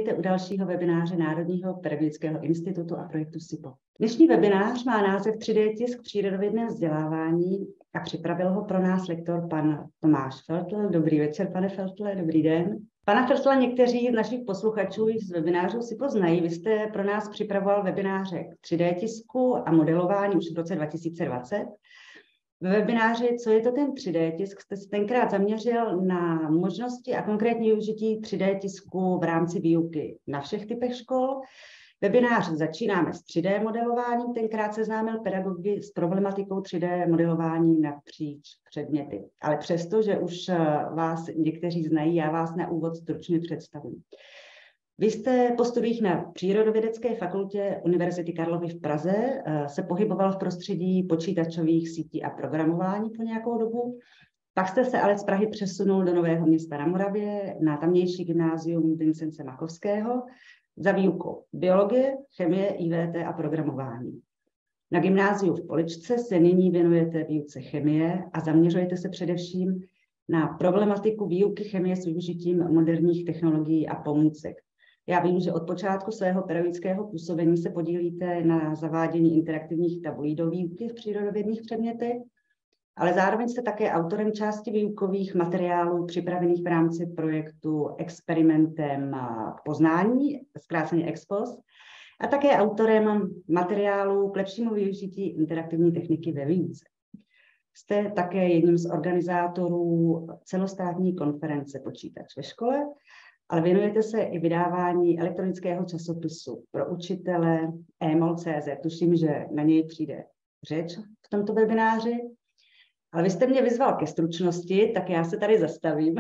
Vítejte u dalšího webináře Národního pedagogického institutu a projektu SIPO. Dnešní webinář má název 3D tisk v přírodovědném vzdělávání a připravil ho pro nás lektor pan Tomáš Feltl. Dobrý večer, pane Feltle, dobrý den. Pana Feltla někteří z našich posluchačů z webinářů SIPO znají. Vy jste pro nás připravoval webináře k 3D tisku a modelování už v roce 2020. Ve webináři Co je to ten 3D tisk jste se tenkrát zaměřil na možnosti a konkrétní využití 3D tisku v rámci výuky na všech typech škol. Webinář začínáme s 3D modelováním, tenkrát seznámil pedagogy s problematikou 3D modelování napříč předměty. Ale přesto, že už vás někteří znají, já vás na úvod stručně představím. Vy jste po studiích na Přírodovědecké fakultě Univerzity Karlovy v Praze se pohyboval v prostředí počítačových sítí a programování po nějakou dobu. Pak jste se ale z Prahy přesunul do Nového Města na Moravě na tamnější gymnázium Vincence Machovského za výukou biologie, chemie, IVT a programování. Na gymnáziu v Poličce se nyní věnujete výuce chemie a zaměřujete se především na problematiku výuky chemie s využitím moderních technologií a pomůcek. Já vím, že od počátku svého pedagogického působení se podílíte na zavádění interaktivních tabulí do výuky v přírodovědných předmětech, ale zároveň jste také autorem části výukových materiálů připravených v rámci projektu Experimentem k poznání, zkráceně EXPOS, a také autorem materiálů k lepšímu využití interaktivní techniky ve výuce. Jste také jedním z organizátorů celostátní konference Počítač ve škole, ale věnujete se i vydávání elektronického časopisu pro učitele emol.cz. Tuším, že na něj přijde řeč v tomto webináři. Ale vy jste mě vyzval ke stručnosti, tak já se tady zastavím.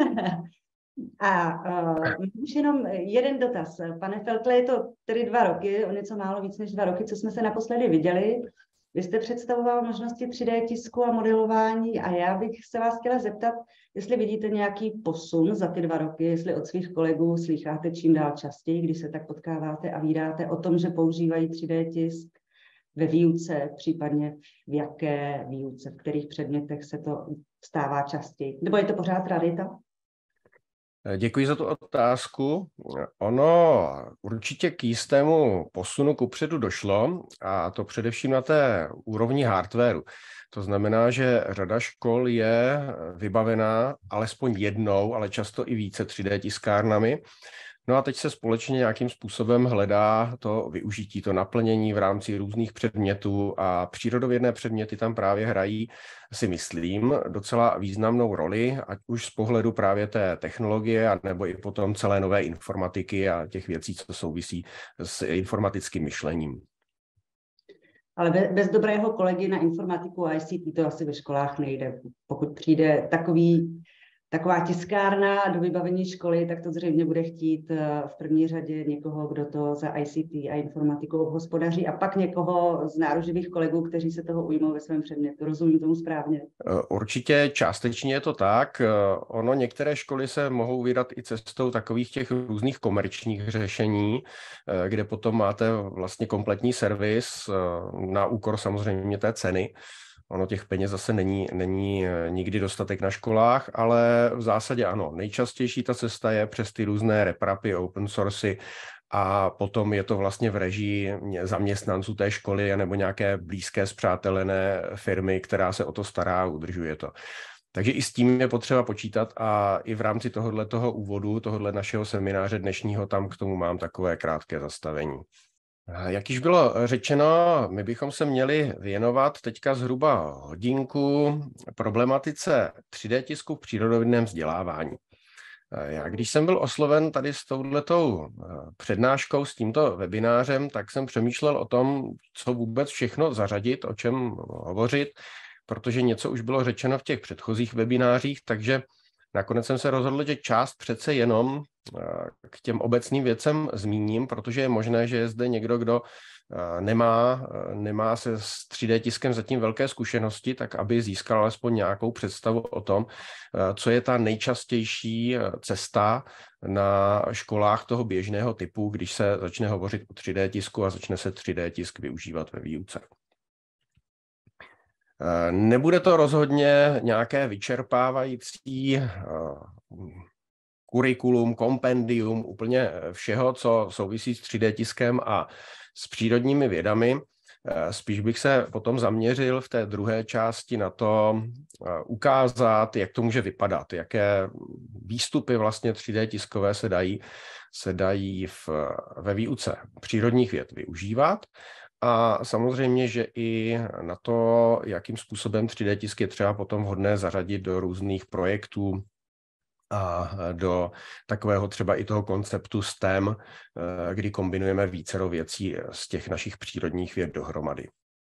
A už jenom jeden dotaz. Pane Feltle, je to tedy 2 roky, o něco málo víc než 2 roky, co jsme se naposledy viděli. Vy jste představoval možnosti 3D tisku a modelování a já bych se vás chtěla zeptat, jestli vidíte nějaký posun za ty 2 roky, jestli od svých kolegů slýcháte čím dál častěji, když se tak potkáváte a vídáte o tom, že používají 3D tisk ve výuce, případně v jaké výuce, v kterých předmětech se to stává častěji. Nebo je to pořád rarita? Děkuji za tu otázku. Ono určitě k jistému posunu kupředu došlo, a to především na té úrovni hardwaru. To znamená, že řada škol je vybavená alespoň jednou, ale často i více 3D tiskárnami. No a teď se společně nějakým způsobem hledá to využití, to naplnění v rámci různých předmětů a přírodovědné předměty tam právě hrají, si myslím, docela významnou roli, ať už z pohledu právě té technologie, nebo i potom celé nové informatiky a těch věcí, co souvisí s informatickým myšlením. Ale bez dobrého kolegy na informatiku a ICT to asi ve školách nejde. Pokud přijde taková tiskárna do vybavení školy, tak to zřejmě bude chtít v první řadě někoho, kdo to za ICT a informatikou obhospodaří, a pak někoho z nároživých kolegů, kteří se toho ujmou ve svém předmětu. Rozumím tomu správně? Určitě částečně je to tak. Ono některé školy se mohou vydat i cestou takových těch různých komerčních řešení, kde potom máte vlastně kompletní servis na úkor samozřejmě té ceny. Ono těch peněz zase není nikdy dostatek na školách, ale v zásadě ano. Nejčastější ta cesta je přes ty různé reprapy, open sourcy, a potom je to vlastně v režii zaměstnanců té školy nebo nějaké blízké spřátelené firmy, která se o to stará a udržuje to. Takže i s tím je potřeba počítat a i v rámci tohoto úvodu, tohoto našeho semináře dnešního, tam k tomu mám takové krátké zastavení. Jak již bylo řečeno, my bychom se měli věnovat teďka zhruba hodinku problematice 3D tisku v přírodovědném vzdělávání. Já když jsem byl osloven tady s touhletou přednáškou, s tímto webinářem, tak jsem přemýšlel o tom, co vůbec všechno zařadit, o čem hovořit, protože něco už bylo řečeno v těch předchozích webinářích, takže nakonec jsem se rozhodl, že část přece jenom k těm obecným věcem zmíním, protože je možné, že je zde někdo, kdo nemá se s 3D tiskem zatím velké zkušenosti, tak aby získal alespoň nějakou představu o tom, co je ta nejčastější cesta na školách toho běžného typu, když se začne hovořit o 3D tisku a začne se 3D tisk využívat ve výuce. Nebude to rozhodně nějaké vyčerpávající kurikulum, kompendium, úplně všeho, co souvisí s 3D tiskem a s přírodními vědami. Spíš bych se potom zaměřil v té druhé části na to ukázat, jak to může vypadat, jaké výstupy vlastně 3D tiskové se dají ve výuce přírodních věd využívat. A samozřejmě, že i na to, jakým způsobem 3D tisk je třeba potom vhodné zařadit do různých projektů a do takového třeba i toho konceptu STEM, kdy kombinujeme vícero věcí z těch našich přírodních věd dohromady.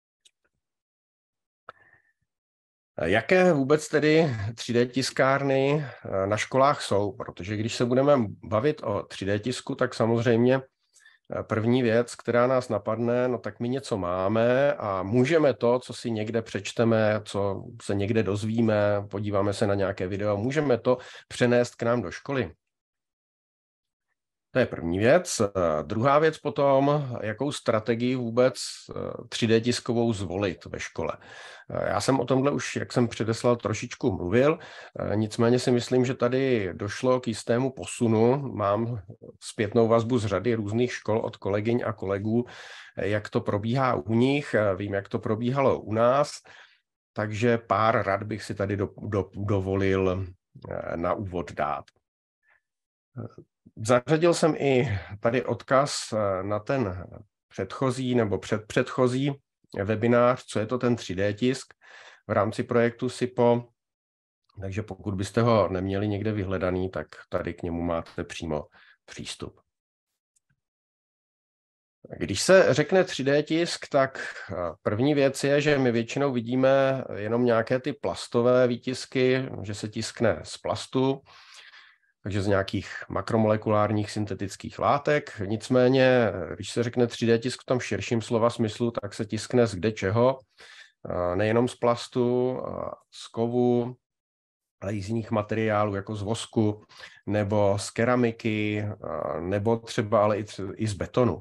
Jaké vůbec tedy 3D tiskárny na školách jsou? Protože když se budeme bavit o 3D tisku, tak samozřejmě první věc, která nás napadne, no tak my něco máme a můžeme to, co si někde přečteme, co se někde dozvíme, podíváme se na nějaké video, můžeme to přenést k nám do školy. To je první věc. Druhá věc potom, jakou strategii vůbec 3D tiskovou zvolit ve škole. Já jsem o tomhle už, jak jsem předeslal, trošičku mluvil, nicméně si myslím, že tady došlo k jistému posunu. Mám zpětnou vazbu z řady různých škol od kolegyň a kolegů, jak to probíhá u nich, vím, jak to probíhalo u nás, takže pár rad bych si tady dovolil na úvod dát. Zařadil jsem i tady odkaz na ten předchozí nebo předchozí webinář, co je to ten 3D tisk v rámci projektu SIPO. Takže pokud byste ho neměli někde vyhledaný, tak tady k němu máte přímo přístup. Když se řekne 3D tisk, tak první věc je, že my většinou vidíme jenom nějaké ty plastové výtisky, že se tiskne z plastu, takže z nějakých makromolekulárních syntetických látek. Nicméně, když se řekne 3D tisk v tom širším slova smyslu, tak se tiskne z kde čeho, nejenom z plastu, z kovu, ale i z jiných materiálů, jako z vosku, nebo z keramiky, nebo třeba ale i z betonu.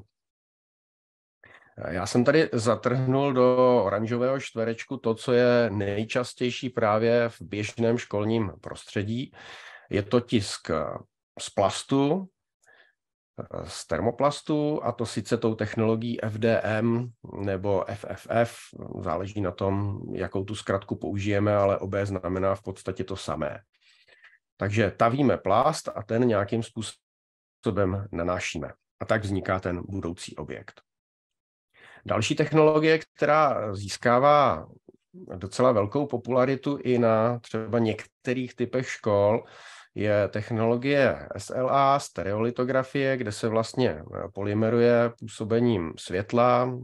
Já jsem tady zatrhnul do oranžového čtverečku to, co je nejčastější právě v běžném školním prostředí. Je to tisk z plastu, z termoplastu, a to sice tou technologií FDM nebo FFF, záleží na tom, jakou tu zkratku použijeme, ale obé znamená v podstatě to samé. Takže tavíme plast a ten nějakým způsobem nanášíme. A tak vzniká ten budoucí objekt. Další technologie, která získává docela velkou popularitu i na třeba některých typech škol, je technologie SLA, stereolitografie, kde se vlastně polymeruje působením světla.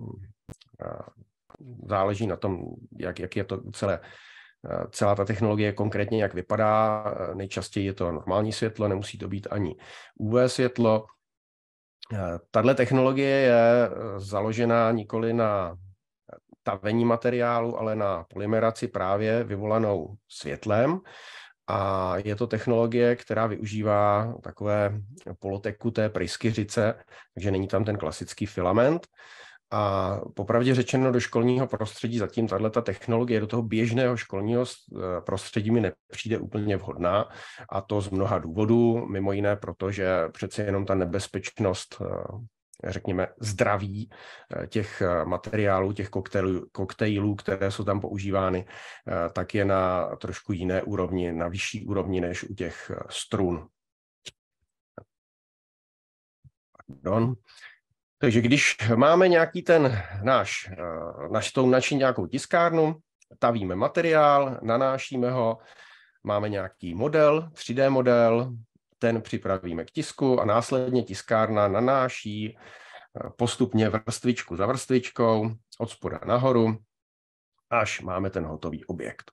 Záleží na tom, jak je to celá ta technologie konkrétně, jak vypadá. Nejčastěji je to normální světlo, nemusí to být ani UV světlo. Tahle technologie je založená nikoli na tavení materiálu, ale na polymeraci právě vyvolanou světlem. A je to technologie, která využívá takové polotekuté pryskyřice, takže není tam ten klasický filament. A popravdě řečeno, do školního prostředí zatím tato technologie do toho běžného školního prostředí mi nepřijde úplně vhodná, a to z mnoha důvodů, mimo jiné proto, že přece jenom ta nebezpečnost, řekněme, zdraví těch materiálů, těch koktejlů, které jsou tam používány, tak je na trošku jiné úrovni, na vyšší úrovni než u těch strun. Pardon. Takže když máme nějaký ten naši nějakou tiskárnu, tavíme materiál, nanášíme ho, máme nějaký model, 3D model, ten připravíme k tisku a následně tiskárna nanáší postupně vrstvičku za vrstvičkou, od spoda nahoru, až máme ten hotový objekt.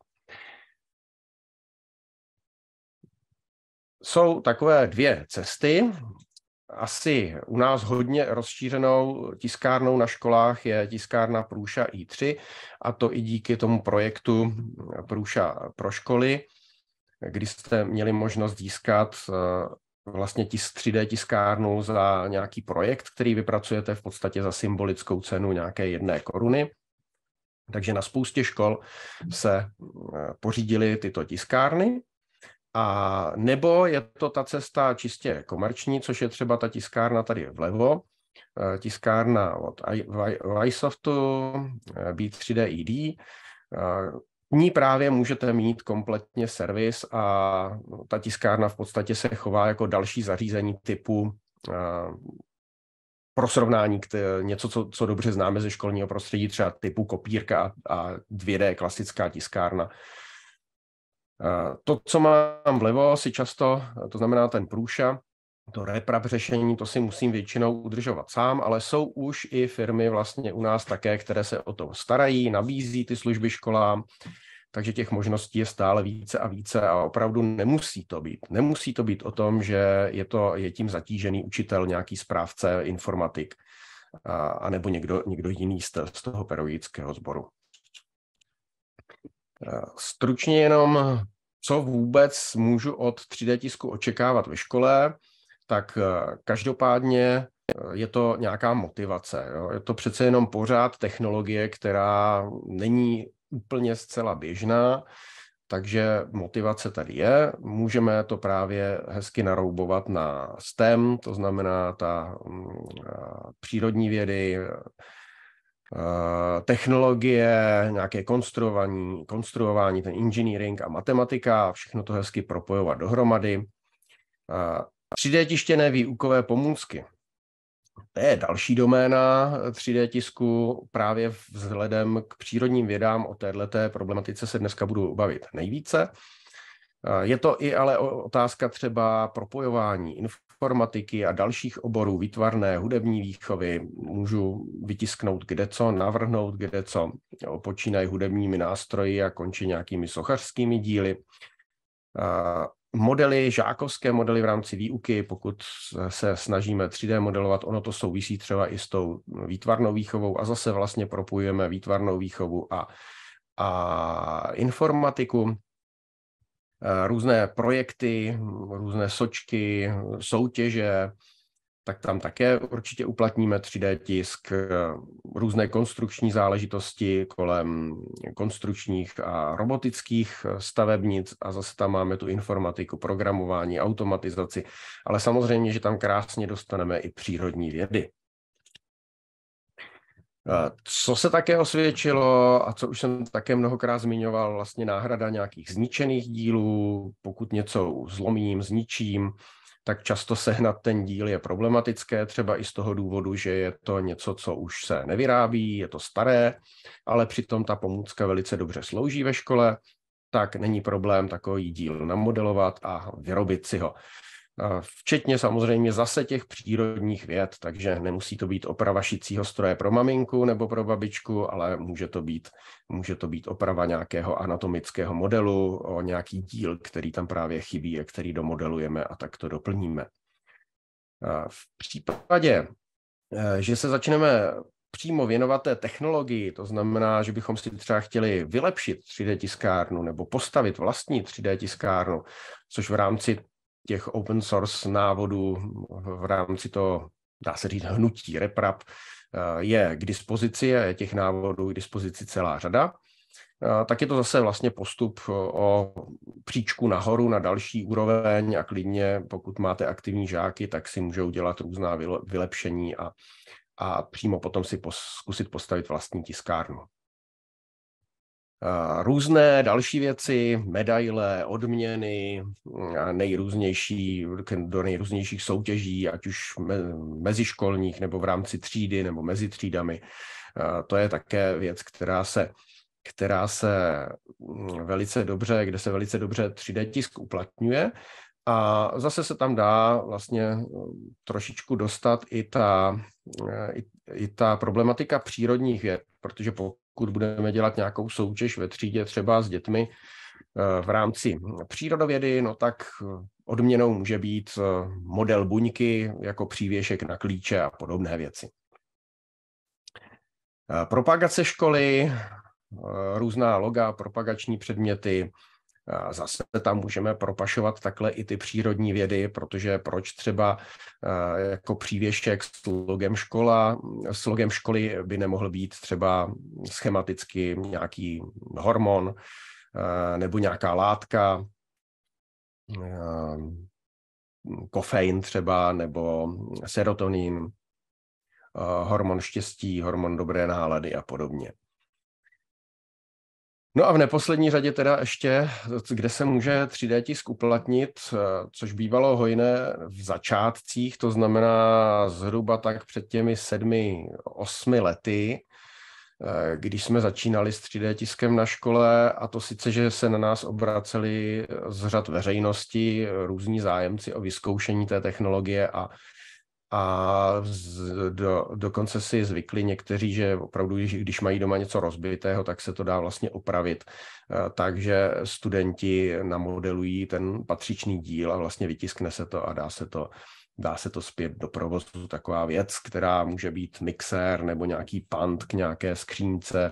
Jsou takové dvě cesty. Asi u nás hodně rozšířenou tiskárnou na školách je tiskárna Prusa i3, a to i díky tomu projektu Prusa pro školy, kdy jste měli možnost získat vlastně 3D tiskárnu za nějaký projekt, který vypracujete v podstatě za symbolickou cenu nějaké 1 koruny. Takže na spoustě škol se pořídily tyto tiskárny. A nebo je to ta cesta čistě komerční, což je třeba ta tiskárna tady vlevo, tiskárna od iSoftu, B3D ED. V ní právě můžete mít kompletně servis a ta tiskárna v podstatě se chová jako další zařízení typu pro srovnání něco, co dobře známe ze školního prostředí, třeba typu kopírka a 2D klasická tiskárna. To, co mám vlevo, si často, to znamená ten průša, to RepRap řešení, to si musím většinou udržovat sám, ale jsou už i firmy vlastně u nás také, které se o to starají, nabízí ty služby školám, takže těch možností je stále více a více a opravdu nemusí to být o tom, že je tím zatížený učitel, nějaký správce, informatik a nebo někdo jiný z toho pedagogického sboru. Stručně jenom, co vůbec můžu od 3D tisku očekávat ve škole, tak každopádně je to nějaká motivace. Jo? Je to přece jenom pořád technologie, která není úplně zcela běžná, takže motivace tady je. Můžeme to právě hezky naroubovat na STEM, to znamená ta přírodní vědy, technologie, nějaké konstruování, ten engineering a matematika, všechno to hezky propojovat dohromady. 3D tištěné výukové pomůcky. To je další doména 3D tisku, právě vzhledem k přírodním vědám. O této problematice se dneska budu bavit nejvíce. Je to i ale otázka třeba propojování informatiky a dalších oborů, výtvarné, hudební výchovy. Můžu vytisknout kdeco, navrhnout kdeco, počínají hudebními nástroji a končí nějakými sochařskými díly. Žákovské modely v rámci výuky, pokud se snažíme 3D modelovat, ono to souvisí třeba i s tou výtvarnou výchovou a zase vlastně propojujeme výtvarnou výchovu a informatiku. Různé projekty, různé sočky, soutěže, tak tam také určitě uplatníme 3D tisk, různé konstrukční záležitosti kolem konstrukčních a robotických stavebnic a zase tam máme tu informatiku, programování, automatizaci, ale samozřejmě, že tam krásně dostaneme i přírodní vědy. Co se také osvědčilo a co už jsem také mnohokrát zmiňoval, vlastně náhrada nějakých zničených dílů, pokud něco zlomím, zničím, tak často sehnat ten díl je problematické, třeba i z toho důvodu, že je to něco, co už se nevyrábí, je to staré, ale přitom ta pomůcka velice dobře slouží ve škole, tak není problém takový díl namodelovat a vyrobit si ho. Včetně samozřejmě zase těch přírodních věd, takže nemusí to být oprava šicího stroje pro maminku nebo pro babičku, ale může to být oprava nějakého anatomického modelu o nějaký díl, který tam právě chybí a který domodelujeme a tak to doplníme. V případě, že se začneme přímo věnovat té technologii, to znamená, že bychom si třeba chtěli vylepšit 3D tiskárnu nebo postavit vlastní 3D tiskárnu, což v rámci těch open source návodů v rámci toho, dá se říct, hnutí RepRap je k dispozici a je těch návodů k dispozici celá řada, tak je to zase vlastně postup o příčku nahoru na další úroveň a klidně, pokud máte aktivní žáky, tak si můžou dělat různá vylepšení a přímo potom si zkusit postavit vlastní tiskárnu. Různé další věci, medaile, odměny, do nejrůznějších soutěží, ať už meziškolních, nebo v rámci třídy, nebo mezi třídami. To je také věc, která se velice dobře, kde se velice dobře 3D tisk uplatňuje. A zase se tam dá vlastně trošičku dostat i ta problematika přírodních věd, protože pokud budeme dělat nějakou soutěž ve třídě třeba s dětmi v rámci přírodovědy, no tak odměnou může být model buňky jako přívěšek na klíče a podobné věci. Propagace školy, různá loga, propagační předměty, zase tam můžeme propašovat takhle i ty přírodní vědy, protože proč třeba jako přívěšek s logem školy by nemohl být třeba schematicky nějaký hormon nebo nějaká látka. kofein třeba, nebo serotonin, hormon štěstí, hormon dobré nálady a podobně. No a v neposlední řadě teda ještě, kde se může 3D tisk uplatnit, což bývalo hojné v začátcích, to znamená zhruba tak před těmi 7-8 lety, když jsme začínali s 3D tiskem na škole, a to sice, že se na nás obraceli z řad veřejnosti různí zájemci o vyzkoušení té technologie a dokonce si zvykli někteří, že opravdu, když mají doma něco rozbitého, tak se to dá vlastně opravit. Takže studenti namodelují ten patřičný díl a vlastně vytiskne se to a dá se to zpět do provozu. Taková věc, která může být mixér nebo nějaký pant k nějaké skřínce,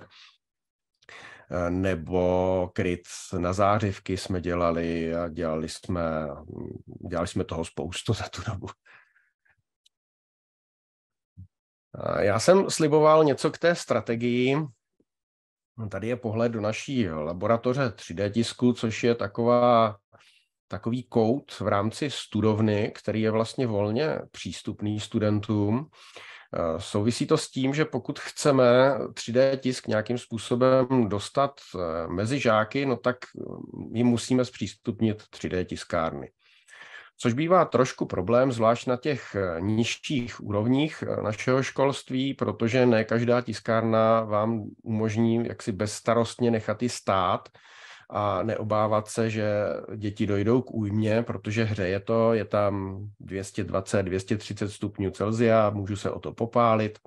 nebo kryt na zářivky jsme dělali a dělali jsme toho spoustu za tu dobu. Já jsem sliboval něco k té strategii. Tady je pohled do naší laboratoře 3D tisku, což je takový kout v rámci studovny, který je vlastně volně přístupný studentům. Souvisí to s tím, že pokud chceme 3D tisk nějakým způsobem dostat mezi žáky, no tak jim musíme zpřístupnit 3D tiskárny. Což bývá trošku problém, zvlášť na těch nižších úrovních našeho školství, protože ne každá tiskárna vám umožní jaksi bezstarostně nechat ji stát a neobávat se, že děti dojdou k újmě, protože hřeje to, je tam 220-230 stupňů Celsia, můžu se o to popálit.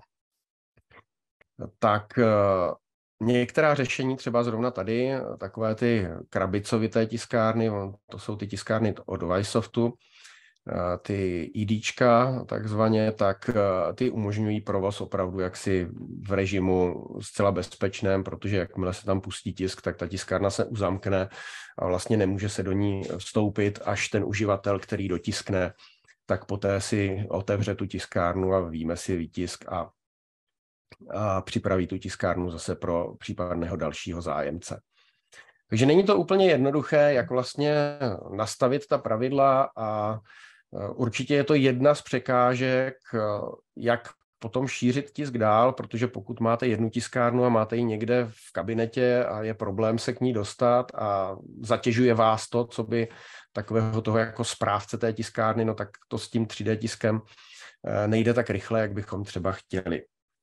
Tak některá řešení, třeba zrovna tady, takové ty krabicovité tiskárny, to jsou ty tiskárny od Weissoftu, ty IDčka takzvaně, tak ty umožňují provoz opravdu jaksi v režimu zcela bezpečném, protože jakmile se tam pustí tisk, tak ta tiskárna se uzamkne a vlastně nemůže se do ní vstoupit, až ten uživatel, který dotiskne, tak poté si otevře tu tiskárnu a víme si výtisk a připraví tu tiskárnu zase pro případného dalšího zájemce. Takže není to úplně jednoduché, jak vlastně nastavit ta pravidla a určitě je to jedna z překážek, jak potom šířit tisk dál, protože pokud máte jednu tiskárnu a máte ji někde v kabinetě a je problém se k ní dostat a zatěžuje vás to, co by takového toho jako správce té tiskárny, no tak to s tím 3D tiskem nejde tak rychle, jak bychom třeba chtěli.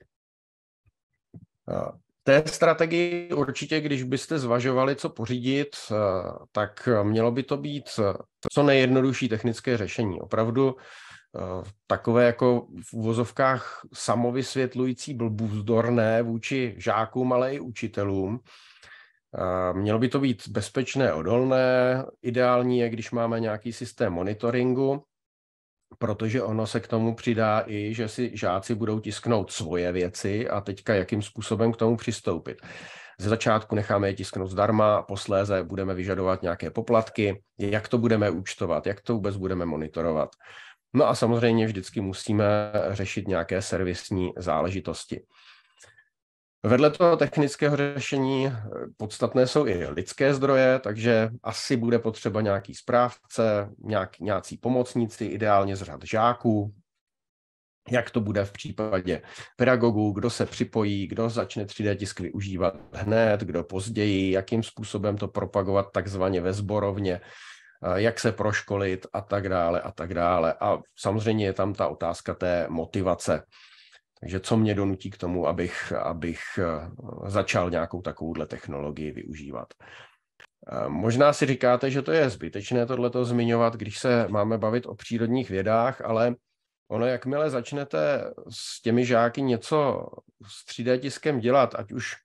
Té strategii určitě, když byste zvažovali, co pořídit, tak mělo by to být co nejjednodušší technické řešení. Opravdu takové jako v uvozovkách samovysvětlující blbůzdorné vůči žákům, ale i učitelům. Mělo by to být bezpečné, odolné. Ideální je, když máme nějaký systém monitoringu, protože ono se k tomu přidá i, že si žáci budou tisknout svoje věci a teďka jakým způsobem k tomu přistoupit. Ze začátku necháme je tisknout zdarma, posléze budeme vyžadovat nějaké poplatky, jak to budeme účtovat, jak to vůbec budeme monitorovat. No a samozřejmě vždycky musíme řešit nějaké servisní záležitosti. Vedle toho technického řešení podstatné jsou i lidské zdroje, takže asi bude potřeba nějaký správce, nějací pomocníci, ideálně z řad žáků. Jak to bude v případě pedagogů, kdo se připojí, kdo začne 3D tisk využívat hned, kdo později, jakým způsobem to propagovat takzvaně ve sborovně, jak se proškolit a tak dále a tak dále. A samozřejmě je tam ta otázka té motivace. Takže co mě donutí k tomu, abych začal nějakou takovouhle technologii využívat. Možná si říkáte, že to je zbytečné tohleto zmiňovat, když se máme bavit o přírodních vědách, ale ono, jakmile začnete s těmi žáky něco s 3D tiskem dělat, ať už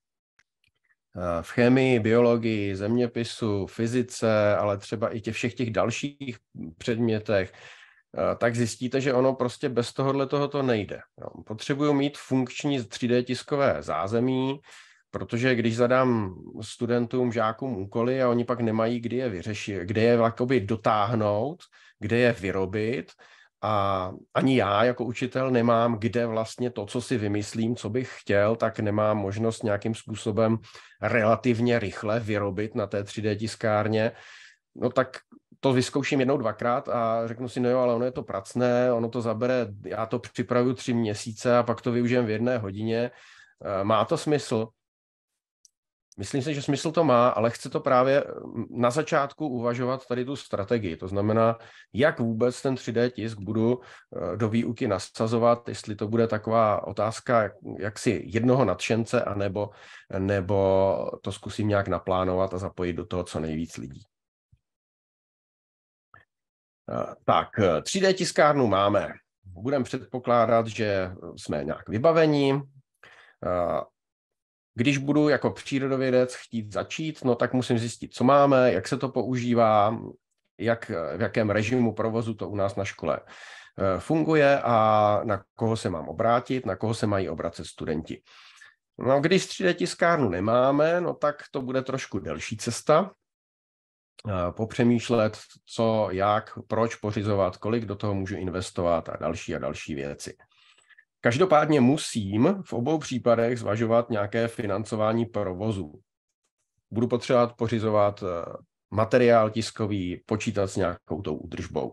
v chemii, biologii, zeměpisu, fyzice, ale třeba i všech těch dalších předmětech, tak zjistíte, že ono prostě bez tohoto to nejde. Potřebuju mít funkční 3D tiskové zázemí, protože když zadám studentům, žákům úkoly a oni pak nemají, kdy je vyřešit, kde je jakoby dotáhnout, kde je vyrobit, a ani já jako učitel nemám, kde vlastně to, co si vymyslím, co bych chtěl, tak nemám možnost nějakým způsobem relativně rychle vyrobit na té 3D tiskárně, no tak to vyzkouším jednou, dvakrát a řeknu si, no jo, ale ono je to pracné, ono to zabere, já to připravuju 3 měsíce a pak to využijem v 1 hodině. Má to smysl? Myslím si, že smysl to má, ale chce to právě na začátku uvažovat tady tu strategii. To znamená, jak vůbec ten 3D tisk budu do výuky nasazovat, jestli to bude taková otázka jaksi jednoho nadšence, nebo to zkusím nějak naplánovat a zapojit do toho co nejvíc lidí. Tak, 3D tiskárnu máme. Budeme předpokládat, že jsme nějak vybavení. Když budu jako přírodovědec chtít začít, no tak musím zjistit, co máme, jak se to používá, v jakém režimu provozu to u nás na škole funguje a na koho se mám obrátit, na koho se mají obracet studenti. No, když 3D tiskárnu nemáme, no tak to bude trošku delší cesta. Popřemýšlet, co, jak, proč pořizovat, kolik do toho můžu investovat a další věci. Každopádně musím v obou případech zvažovat nějaké financování provozu. Budu potřebovat pořizovat materiál tiskový, počítat s nějakou tou údržbou.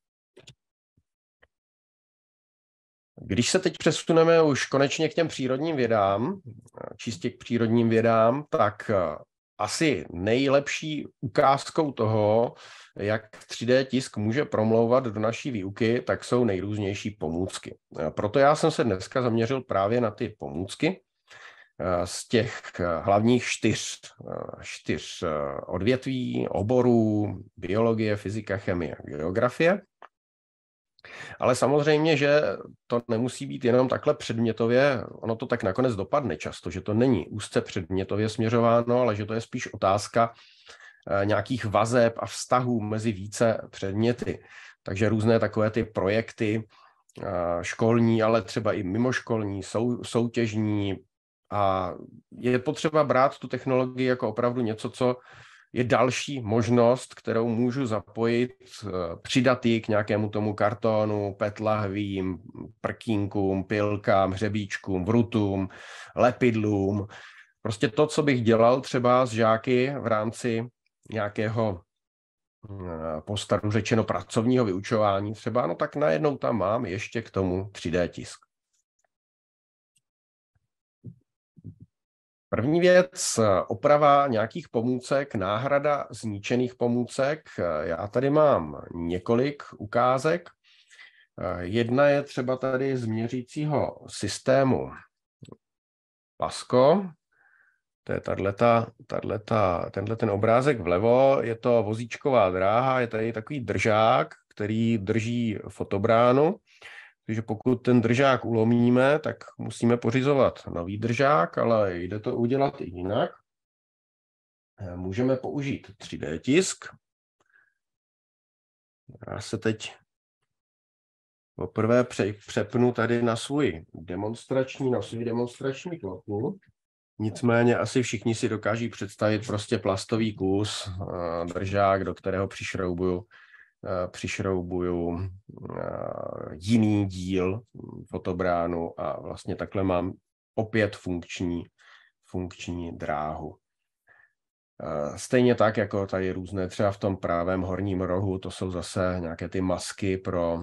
Když se teď přesuneme už konečně k těm přírodním vědám, čistě k přírodním vědám, tak asi nejlepší ukázkou toho, jak 3D tisk může promlouvat do naší výuky, tak jsou nejrůznější pomůcky. Proto já jsem se dneska zaměřil právě na ty pomůcky z těch hlavních 4 odvětví, oborů, biologie, fyzika, chemie, geografie. Ale samozřejmě, že to nemusí být jenom takhle předmětově, ono to tak nakonec dopadne často, že to není úzce předmětově směřováno, ale že to je spíš otázka nějakých vazeb a vztahů mezi více předměty. Takže různé takové ty projekty školní, ale třeba i mimoškolní, soutěžní. A je potřeba brát tu technologii jako opravdu něco, co je další možnost, kterou můžu zapojit, přidat ji k nějakému tomu kartonu, PET lahvím, prkínkům, pilkám, hřebíčkům, vrutům, lepidlům. Prostě to, co bych dělal třeba s žáky v rámci nějakého po staru řečeno pracovního vyučování třeba, no tak najednou tam mám ještě k tomu 3D tisk. První věc, oprava nějakých pomůcek, náhrada zničených pomůcek. Já tady mám několik ukázek. Jedna je třeba tady z měřícího systému PASCO. To je tenhle ten obrázek vlevo, je to vozíčková dráha, je tady takový držák, který drží fotobránu. Takže pokud ten držák ulomíme, tak musíme pořizovat nový držák, ale jde to udělat i jinak. Můžeme použít 3D tisk. Já se teď poprvé přepnu tady na svůj demonstrační plochu. Nicméně asi všichni si dokáží představit prostě plastový kus, držák, do kterého přišroubuju jiný díl fotobránu a vlastně takhle mám opět funkční dráhu. Stejně tak, jako tady různé třeba v tom pravém horním rohu, to jsou zase nějaké ty masky pro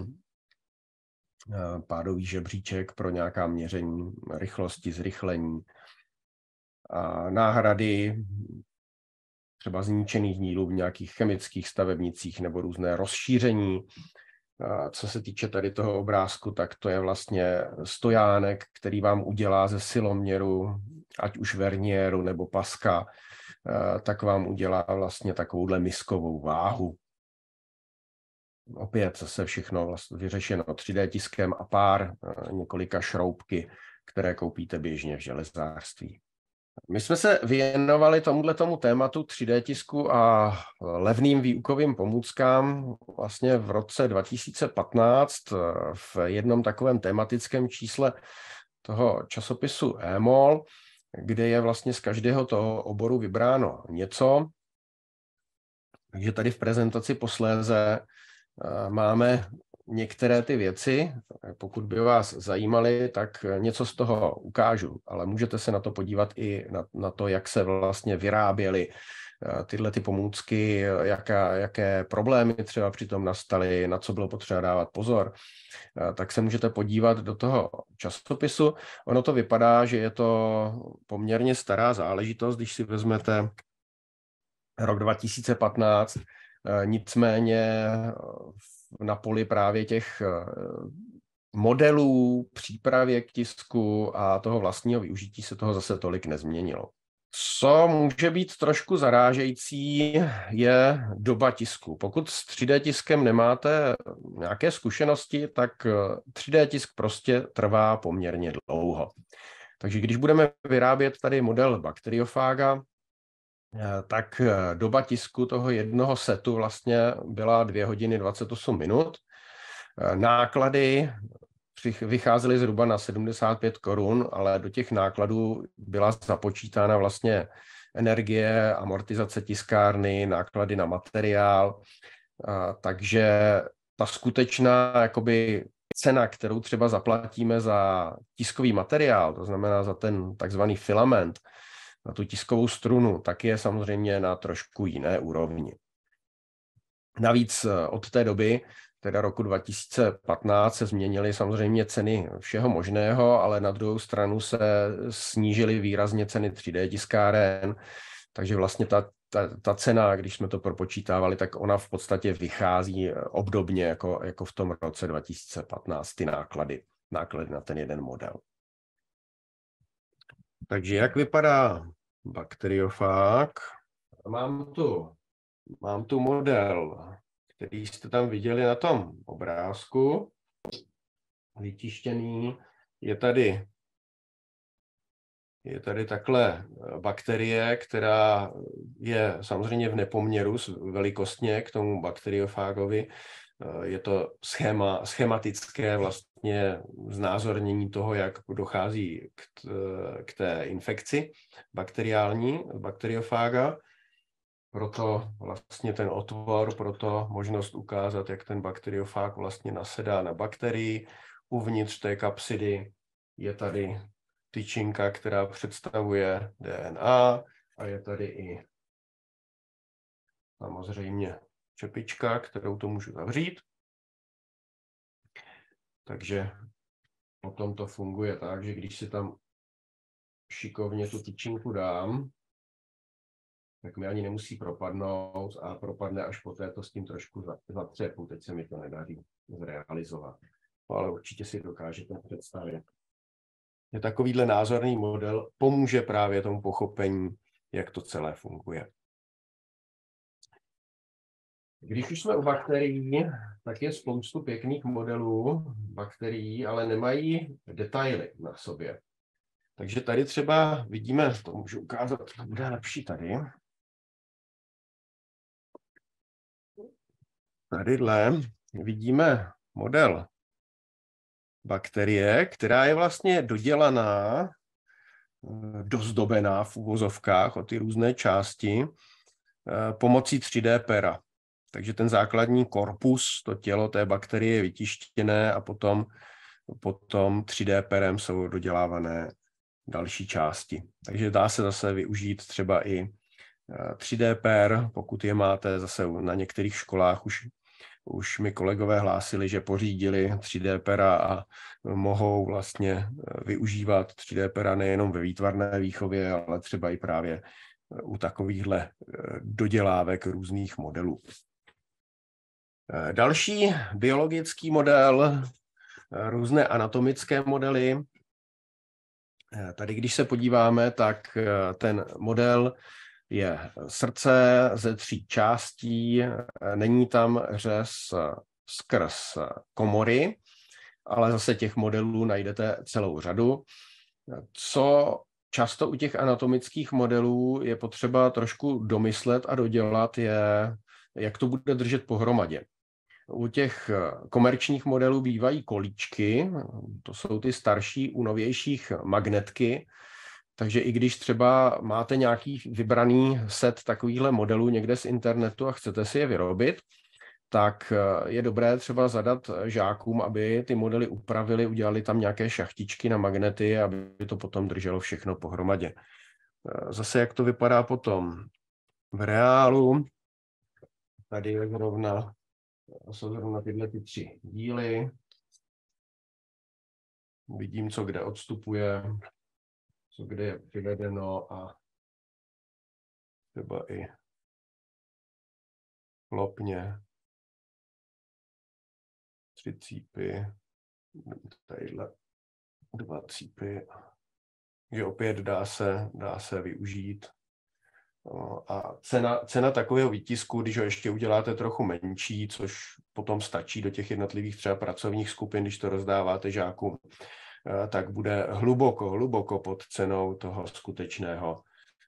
pádový žebříček, pro nějaká měření rychlosti, zrychlení. A náhrady třeba zničených dílů v nějakých chemických stavebnicích nebo různé rozšíření. Co se týče tady toho obrázku, tak to je vlastně stojánek, který vám udělá ze siloměru, ať už verniéru nebo paska, tak vám udělá vlastně takovouhle miskovou váhu. Opět zase všechno vlastně vyřešeno 3D tiskem a pár několika šroubky, které koupíte běžně v železářství. My jsme se věnovali tomu tématu 3D tisku a levným výukovým pomůckám vlastně v roce 2015 v jednom takovém tematickém čísle toho časopisu EMOL, kde je vlastně z každého toho oboru vybráno něco. Takže tady v prezentaci posléze máme některé ty věci, pokud by vás zajímaly, tak něco z toho ukážu, ale můžete se na to podívat i na to, jak se vlastně vyráběly tyhle ty pomůcky, jaké problémy třeba přitom nastaly, na co bylo potřeba dávat pozor, tak se můžete podívat do toho časopisu. Ono to vypadá, že je to poměrně stará záležitost, když si vezmete rok 2015, nicméně na poli právě těch modelů, přípravě k tisku a toho vlastního využití se toho zase tolik nezměnilo. Co může být trošku zarážející, je doba tisku. Pokud s 3D tiskem nemáte nějaké zkušenosti, tak 3D tisk prostě trvá poměrně dlouho. Takže když budeme vyrábět tady model bakteriofága, tak doba tisku toho jednoho setu vlastně byla 2 hodiny 28 minut. Náklady vycházely zhruba na 75 korun, ale do těch nákladů byla započítána vlastně energie, amortizace tiskárny, náklady na materiál, takže ta skutečná jakoby cena, kterou třeba zaplatíme za tiskový materiál, to znamená za ten takzvaný filament, na tu tiskovou strunu, tak je samozřejmě na trošku jiné úrovni. Navíc od té doby, teda roku 2015, se změnily samozřejmě ceny všeho možného, ale na druhou stranu se snížily výrazně ceny 3D tiskáren, takže vlastně ta cena, když jsme to propočítávali, tak ona v podstatě vychází obdobně jako v tom roce 2015, ty náklady na ten jeden model. Takže jak vypadá bakteriofág? Mám tu model, který jste tam viděli na tom obrázku, vytištěný. Je tady takhle bakterie, která je samozřejmě v nepoměru velikostně k tomu bakteriofágovi. Je to schematické vlastně znázornění toho, jak dochází k té infekci bakteriální bakteriofága. Proto vlastně ten otvor, proto možnost ukázat, jak ten bakteriofág vlastně nasedá na bakterii. Uvnitř té kapsidy je tady tyčinka, která představuje DNA, a je tady i samozřejmě čepička, kterou to můžu zavřít. Takže potom to funguje tak, že když si tam šikovně tu tyčinku dám, tak mi ani nemusí propadnout a propadne až poté, to s tím trošku zatřepu. Teď se mi to nedaří zrealizovat. Ale určitě si dokážete představit. Je takovýhle názorný model pomůže právě tomu pochopení, jak to celé funguje. Když už jsme u bakterií, tak je spoustu pěkných modelů bakterií, ale nemají detaily na sobě. Takže tady třeba vidíme, to můžu ukázat, to bude lepší tady. Tadyhle vidíme model bakterie, která je vlastně dodělaná, dozdobená v uvozovkách o ty různé části pomocí 3D pera. Takže ten základní korpus, to tělo té bakterie je vytištěné a potom 3D perem jsou dodělávané další části. Takže dá se zase využít třeba i 3D per, pokud je máte zase na některých školách už mi kolegové hlásili, že pořídili 3D pera a mohou vlastně využívat 3D pera nejenom ve výtvarné výchově, ale třeba i právě u takovýchhle dodělávek různých modelů. Další biologický model, různé anatomické modely. Tady, když se podíváme, tak ten model je srdce ze 3 částí, není tam řez skrz komory, ale zase těch modelů najdete celou řadu. Co často u těch anatomických modelů je potřeba trošku domyslet a dodělat, je, jak to bude držet pohromadě. U těch komerčních modelů bývají kolíčky, to jsou ty starší, u novějších magnetky, takže i když třeba máte nějaký vybraný set takovýchhle modelů někde z internetu a chcete si je vyrobit, tak je dobré třeba zadat žákům, aby ty modely upravili, udělali tam nějaké šachtičky na magnety, aby to potom drželo všechno pohromadě. Zase jak to vypadá potom v reálu, tady je jsou zrovna tyhle ty 3 díly. Vidím, co kde odstupuje, co kde je vyvedeno a třeba i klopně. 3 cípy, tadyhle 2 cípy, že opět dá se využít. A cena takového výtisku, když ho ještě uděláte trochu menší, což potom stačí do těch jednotlivých třeba pracovních skupin, když to rozdáváte žákům, tak bude hluboko pod cenou toho skutečného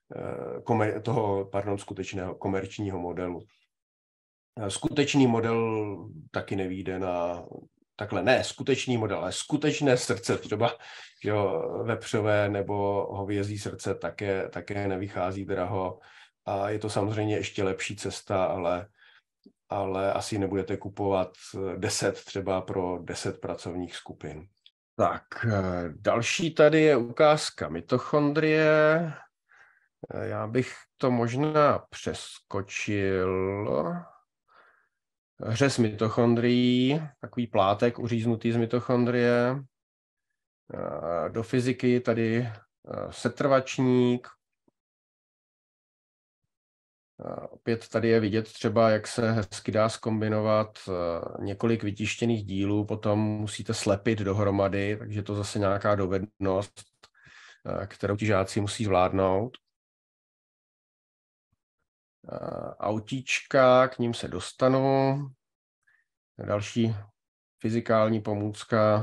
komerčního modelu. Skutečný model taky nevyjde skutečný model, ale skutečné srdce, třeba vepřové nebo hovězí srdce také nevychází draho. A je to samozřejmě ještě lepší cesta, ale asi nebudete kupovat 10 třeba pro 10 pracovních skupin. Tak, další tady je ukázka mitochondrie. Já bych to možná přeskočil. Řez mitochondrií, takový plátek uříznutý z mitochondrie. Do fyziky tady setrvačník. Opět tady je vidět třeba, jak se hezky dá zkombinovat několik vytištěných dílů, potom musíte slepit dohromady, takže to zase nějaká dovednost, kterou ti žáci musí zvládnout. Autíčka, k ním se dostanu. Další fyzikální pomůcka,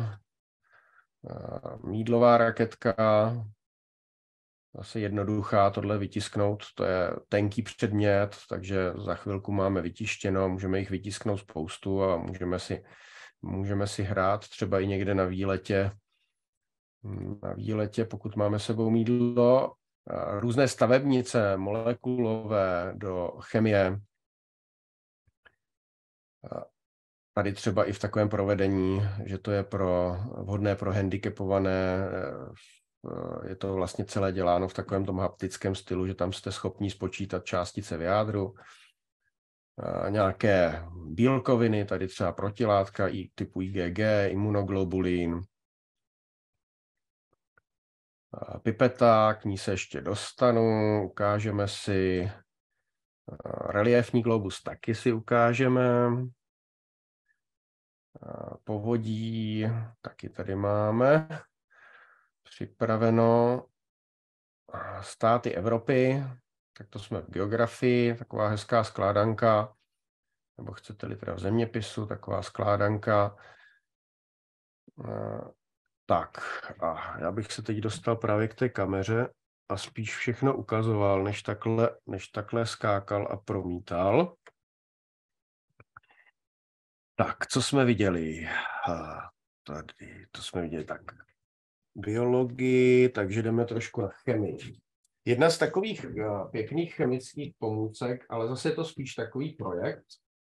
mýdlová raketka, zase jednoduchá tohle vytisknout, to je tenký předmět, takže za chvilku máme vytištěno, můžeme jich vytisknout spoustu a můžeme si hrát třeba i někde na výletě, pokud máme sebou mýdlo. Různé stavebnice, molekulové do chemie. Tady třeba i v takovém provedení, že to je vhodné pro handicapované, je to vlastně celé děláno v takovém tom haptickém stylu, že tam jste schopni spočítat částice v jádru. Nějaké bílkoviny, tady třeba protilátka typu IgG, imunoglobulin. Pipeta, k ní se ještě dostanu, ukážeme si reliéfní globus, taky si ukážeme. Povodí, taky tady máme připraveno. Státy Evropy, tak to jsme v geografii, taková hezká skládanka, nebo chcete-li teda v zeměpisu, taková skládanka. Tak, a já bych se teď dostal právě k té kameře a spíš všechno ukazoval, než takhle skákal a promítal. Tak, co jsme viděli? Tady, to jsme viděli tak. Biologii, takže jdeme trošku na chemii. Jedna z takových pěkných chemických pomůcek, ale zase je to spíš takový projekt,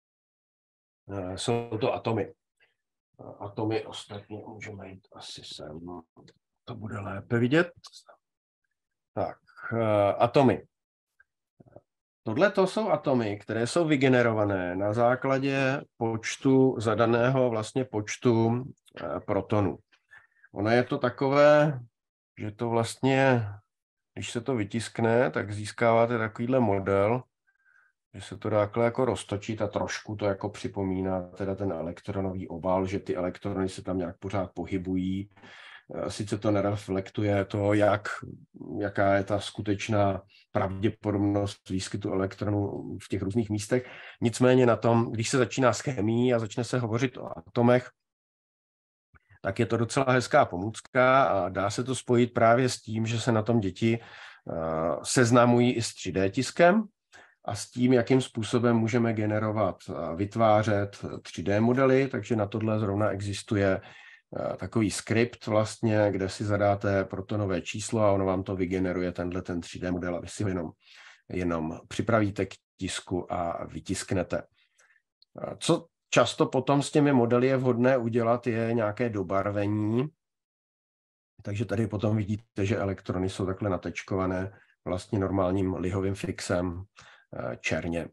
jsou to atomy. Atomy ostatně můžeme jít asi sem, to bude lépe vidět. Tak, atomy. Tohle to jsou atomy, které jsou vygenerované na základě zadaného počtu protonů. Ono je to takové, že to vlastně, když se to vytiskne, tak získáváte takovýhle model, že se to dá jako roztočit a trošku to jako připomíná teda ten elektronový obal, že ty elektrony se tam nějak pořád pohybují. Sice to nereflektuje to, jaká je ta skutečná pravděpodobnost výskytu elektronů v těch různých místech. Nicméně na tom, když se začíná s chemií a začne se hovořit o atomech, tak je to docela hezká pomůcka a dá se to spojit právě s tím, že se na tom děti seznamují i s 3D tiskem a s tím, jakým způsobem můžeme vytvářet 3D modely, takže na tohle zrovna existuje takový skript vlastně, kde si zadáte protonové číslo a ono vám to vygeneruje ten 3D model a vy si ho jenom připravíte k tisku a vytisknete. Co často potom s těmi modely je vhodné udělat, je nějaké dobarvení. Takže tady potom vidíte, že elektrony jsou takhle natečkované vlastně normálním lihovým fixem černě.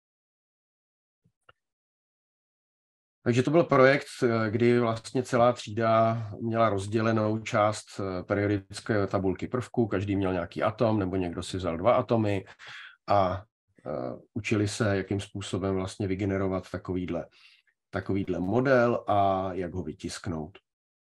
Takže to byl projekt, kdy vlastně celá třída měla rozdělenou část periodické tabulky prvků, každý měl nějaký atom, nebo někdo si vzal 2 atomy a učili se, jakým způsobem vlastně vygenerovat takovýhle model a jak ho vytisknout.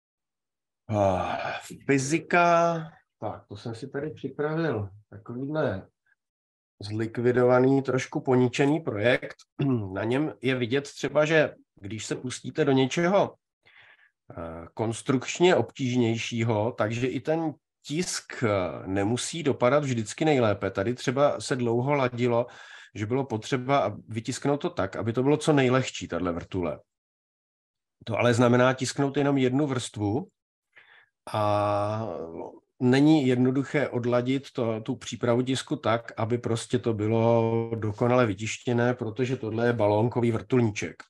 Fyzika, tak to jsem si tady připravil takovýhle zlikvidovaný, trošku poničený projekt. Na něm je vidět třeba, že když se pustíte do něčeho konstrukčně obtížnějšího, takže i ten tisk nemusí dopadat vždycky nejlépe. Tady třeba se dlouho ladilo, že bylo potřeba vytisknout to tak, aby to bylo co nejlehčí, tahle vrtule. To ale znamená tisknout jenom jednu vrstvu a není jednoduché odladit tu přípravu tisku tak, aby prostě to bylo dokonale vytištěné, protože tohle je balónkový vrtulníček.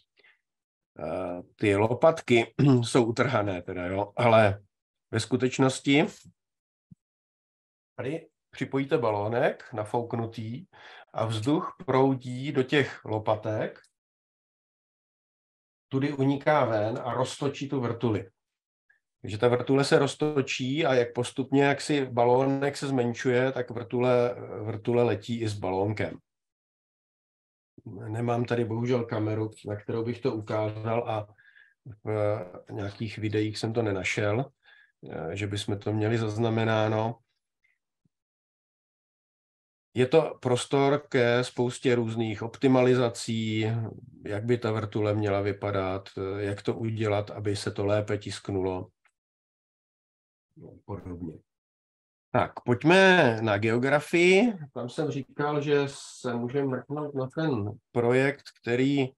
Ty lopatky jsou utrhané teda, jo, ale ve skutečnosti tady připojíte balónek nafouknutý a vzduch proudí do těch lopatek, tudy uniká ven a roztočí tu vrtuli. Takže ta vrtule se roztočí a jak postupně, jak si balónek se zmenšuje, tak vrtule letí i s balónkem. Nemám tady bohužel kameru, na kterou bych to ukázal a v nějakých videích jsem to nenašel, že bychom to měli zaznamenáno. Je to prostor ke spoustě různých optimalizací, jak by ta vrtule měla vypadat, jak to udělat, aby se to lépe tisknulo. Podobně. Tak, pojďme na geografii. Tam jsem říkal, že se můžeme mrknout na ten projekt, který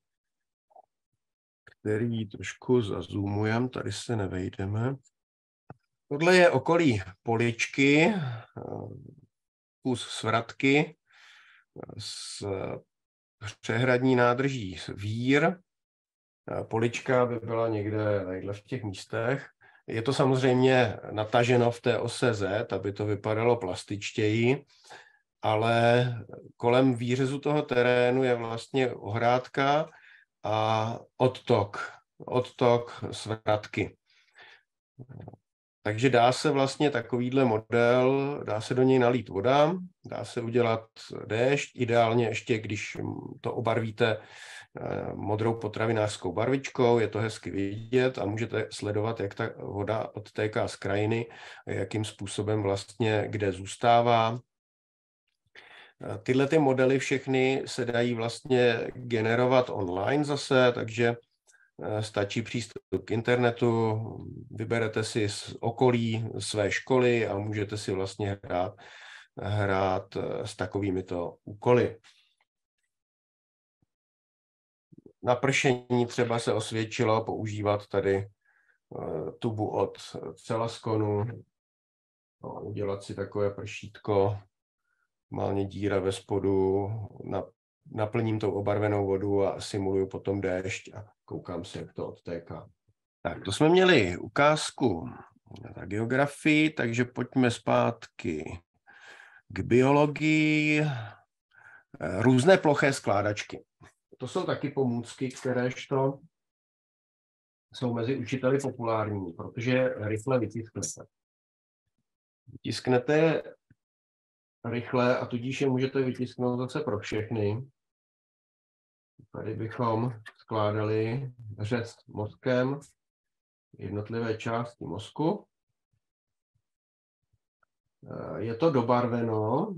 trošku zazoomujeme, tady se nevejdeme. Tohle je okolí Poličky, kus Svratky s přehradní nádrží Vír. Polička by byla někde v těch místech. Je to samozřejmě nataženo v té ose Z, aby to vypadalo plastičtěji, ale kolem výřezu toho terénu je vlastně ohrádka a odtok Svratky. Takže dá se vlastně takovýhle model, dá se do něj nalít voda, dá se udělat déšť, ideálně ještě, když to obarvíte modrou potravinářskou barvičkou, je to hezky vidět a můžete sledovat, jak ta voda odtéká z krajiny, jakým způsobem vlastně kde zůstává. Tyhle ty modely všechny se dají vlastně generovat online zase, takže stačí přístup k internetu, vyberete si z okolí své školy a můžete si vlastně hrát s takovýmito úkoly. Na pršení třeba se osvědčilo používat tady tubu od Celaskonu, udělat si takové pršítko, málně díra ve spodu, naplním tou obarvenou vodu a simuluju potom déšť a koukám se, jak to odtéká. Tak, to jsme měli ukázku na geografii, takže pojďme zpátky k biologii. Různé ploché skládačky. To jsou taky pomůcky, kteréžto jsou mezi učiteli populární, protože rychle vytisknete. Vytisknete rychle a tudíž je můžete vytisknout zase pro všechny. Tady bychom skládali řez mozkem, jednotlivé části mozku. Je to dobarveno.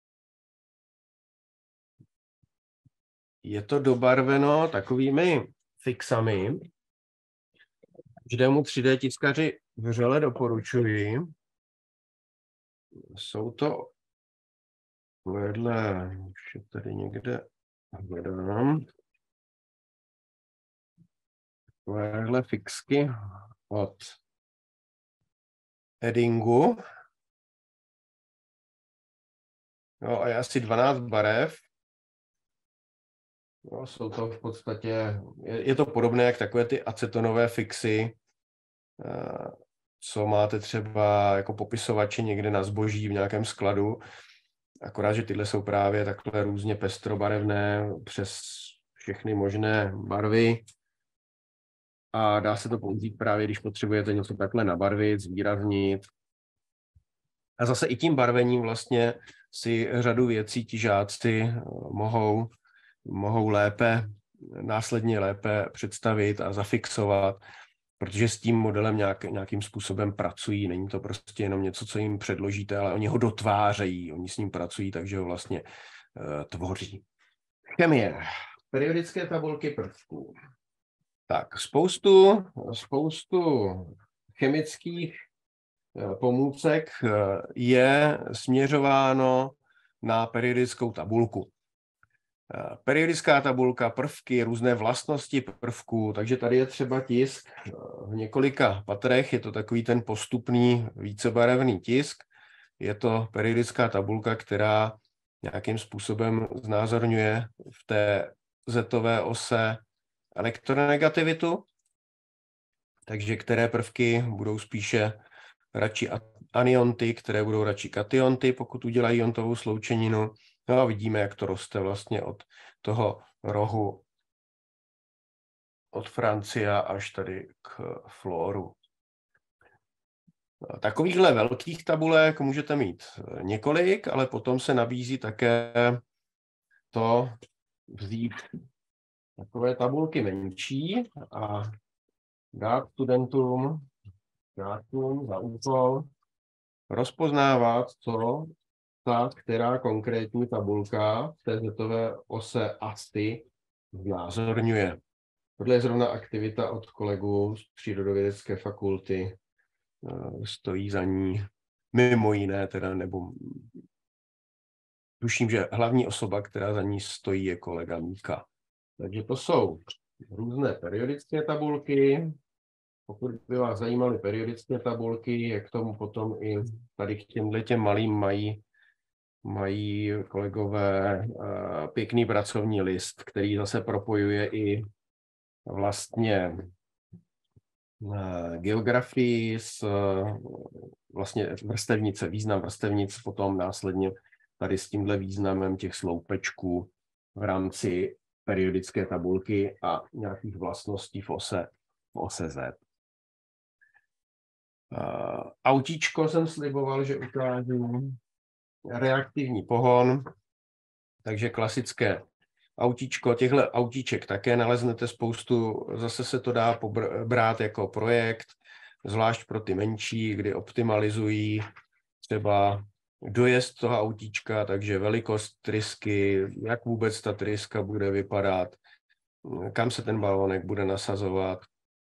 Je to dobarveno takovými fixami. Každému 3D tiskaři vřele doporučuji. Jsou to vedle, už je tady někde hledám, takovéhle fixky od Eddingu. No a je asi 12 barev. No, jsou to v podstatě, je to podobné jak takové ty acetonové fixy, co máte třeba jako popisovači někde na zboží v nějakém skladu, akorát, že tyhle jsou právě takhle různě pestrobarevné přes všechny možné barvy a dá se to použít právě, když potřebujete něco takhle nabarvit, zvýraznit. A zase i tím barvením vlastně si řadu věcí ti žáci mohou následně lépe představit a zafixovat, protože s tím modelem nějakým způsobem pracují. Není to prostě jenom něco, co jim předložíte, ale oni ho dotvářejí, oni s ním pracují, takže ho vlastně tvoří. Chemie. Periodické tabulky prvků. Tak, spoustu chemických pomůcek je směřováno na periodickou tabulku. Periodická tabulka, prvky, různé vlastnosti prvků, takže tady je třeba tisk v několika patrech, je to takový ten postupný vícebarevný tisk. Je to periodická tabulka, která nějakým způsobem znázorňuje v té zetové ose elektronegativitu, takže které prvky budou spíše radši anionty, které budou radši kationty, pokud udělají iontovou sloučeninu. No a vidíme, jak to roste vlastně od toho rohu od Francia až tady k fluoru. Takovýchhle velkých tabulek můžete mít několik, ale potom se nabízí také to vzít takové tabulky menší a dát studentům za úkol rozpoznávat, co ta, která konkrétní tabulka v té zetové ose ASTI znázorňuje. Tohle je zrovna aktivita od kolegů z Přírodovědecké fakulty. Stojí za ní mimo jiné, teda, nebo tuším, že hlavní osoba, která za ní stojí, je kolega Míka. Takže to jsou různé periodické tabulky. Pokud by vás zajímaly periodické tabulky, jak tomu potom i tady k těmhletěm malým mají kolegové pěkný pracovní list, který zase propojuje i vlastně geografii s vlastně vrstevnice, význam vrstevnic potom následně tady s tímhle významem těch sloupečků v rámci periodické tabulky a nějakých vlastností v ose Z. Autíčko jsem sliboval, že ukážu. Reaktivní pohon, takže klasické autíčko. Těchto autíček také naleznete spoustu, zase se to dá brát jako projekt, zvlášť pro ty menší, kdy optimalizují třeba dojezd toho autíčka, takže velikost trysky, jak vůbec ta tryska bude vypadat, kam se ten balónek bude nasazovat.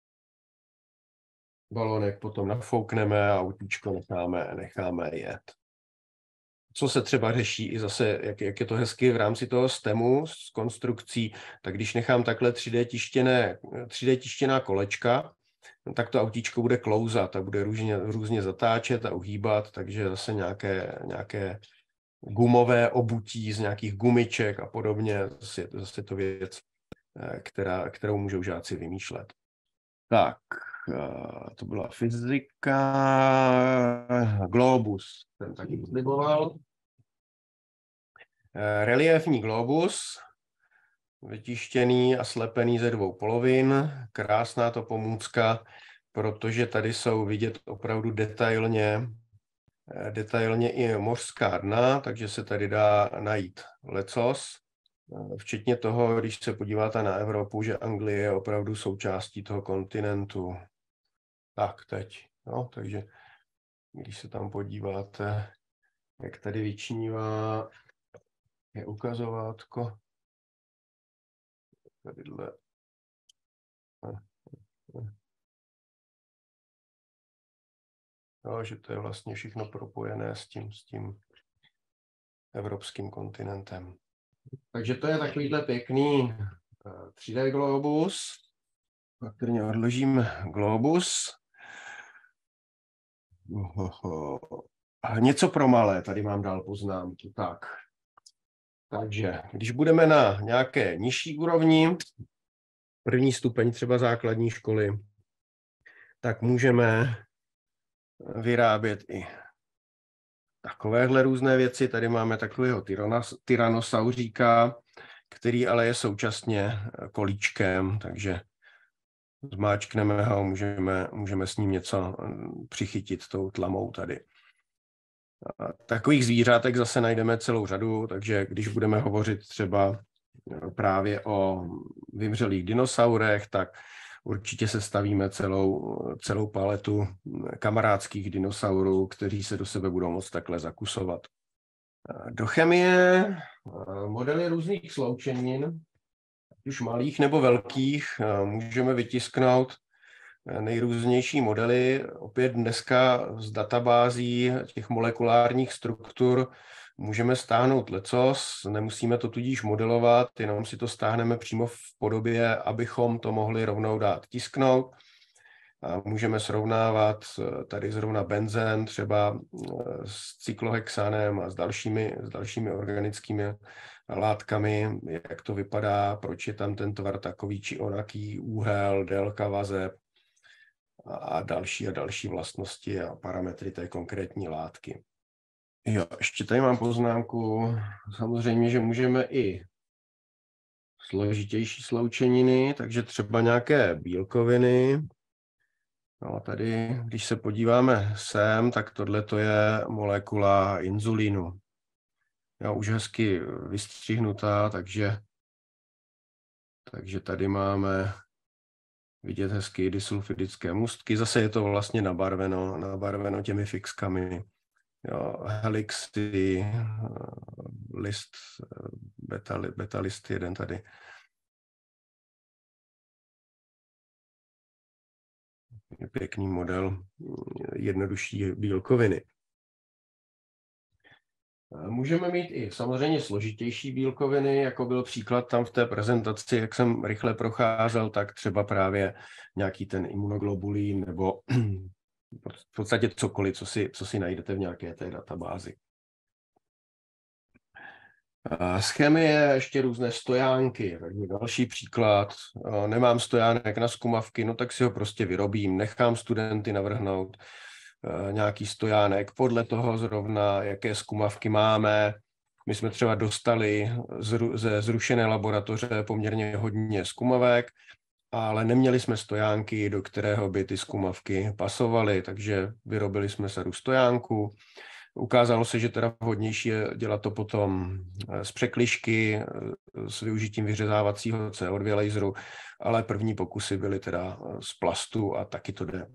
Balónek potom nafoukneme a autíčko necháme jet. Co se třeba řeší i zase, jak je to hezky v rámci toho STEMu s konstrukcí, tak když nechám takhle 3D tištěná kolečka, tak to autíčko bude klouzat a bude různě zatáčet a uhýbat, takže zase nějaké gumové obutí z nějakých gumiček a podobně, zase to věc, kterou můžou žáci vymýšlet. Tak, to byla fyzika, globus, ten taky sliboval. Reliéfní globus, vytištěný a slepený ze dvou polovin, krásná to pomůcka, protože tady jsou vidět opravdu detailně i mořská dna, takže se tady dá najít lecos, včetně toho, když se podíváte na Evropu, že Anglie je opravdu součástí toho kontinentu. Tak teď, no, takže když se tam podíváte, jak tady vyčnívá, je ukazovátko. Tadyhle. No, že to je vlastně všechno propojené s tím evropským kontinentem. Takže to je takovýhle pěkný 3D globus. Patrně odložím globus. Něco pro malé, tady mám dál poznámky. Tak. Takže když budeme na nějaké nižší úrovni, první stupeň třeba základní školy, tak můžeme vyrábět i takovéhle různé věci. Tady máme takového tyrannosauříka, který ale je současně kolíčkem, takže zmáčkneme ho, můžeme s ním něco přichytit tou tlamou tady. A takových zvířátek zase najdeme celou řadu, takže když budeme hovořit třeba právě o vymřelých dinosaurech, tak určitě se stavíme celou paletu kamarádských dinosaurů, kteří se do sebe budou moct takhle zakusovat. Do chemie modely různých sloučenin, už malých nebo velkých, můžeme vytisknout nejrůznější modely. Opět dneska z databází těch molekulárních struktur můžeme stáhnout lecos, nemusíme to tudíž modelovat, jenom si to stáhneme přímo v podobě, abychom to mohli rovnou dát tisknout. A můžeme srovnávat tady zrovna benzen třeba s cyklohexanem a s dalšími organickými látkami, jak to vypadá, proč je tam ten tvar takový či onaký, úhel, délka vazeb a další vlastnosti a parametry té konkrétní látky. Jo, ještě tady mám poznámku. Samozřejmě, že můžeme i složitější sloučeniny, takže třeba nějaké bílkoviny. No, tady, když se podíváme sem, tak tohle je molekula inzulínu. Jo, už hezky vystřihnutá, takže tady máme vidět hezky disulfidické můstky. Zase je to vlastně nabarveno těmi fixkami. Jo, helixy, list, beta list jeden tady. Je pěkný model jednodušší bílkoviny. Můžeme mít i samozřejmě složitější bílkoviny, jako byl příklad tam v té prezentaci, jak jsem rychle procházel, tak třeba právě nějaký ten imunoglobulín nebo v podstatě cokoliv, co si najdete v nějaké té databázi. Z chemie ještě různé stojánky, takže další příklad. Nemám stojánek na zkumavky, no tak si ho prostě vyrobím, nechám studenty navrhnout nějaký stojánek podle toho zrovna, jaké zkumavky máme. My jsme třeba dostali ze zrušené laboratoře poměrně hodně zkumavek, ale neměli jsme stojánky, do kterého by ty zkumavky pasovaly, takže vyrobili jsme sadu stojánků. Ukázalo se, že teda vhodnější je dělat to potom z překližky s využitím vyřezávacího CO2 laseru, ale první pokusy byly teda z plastu a taky to jde.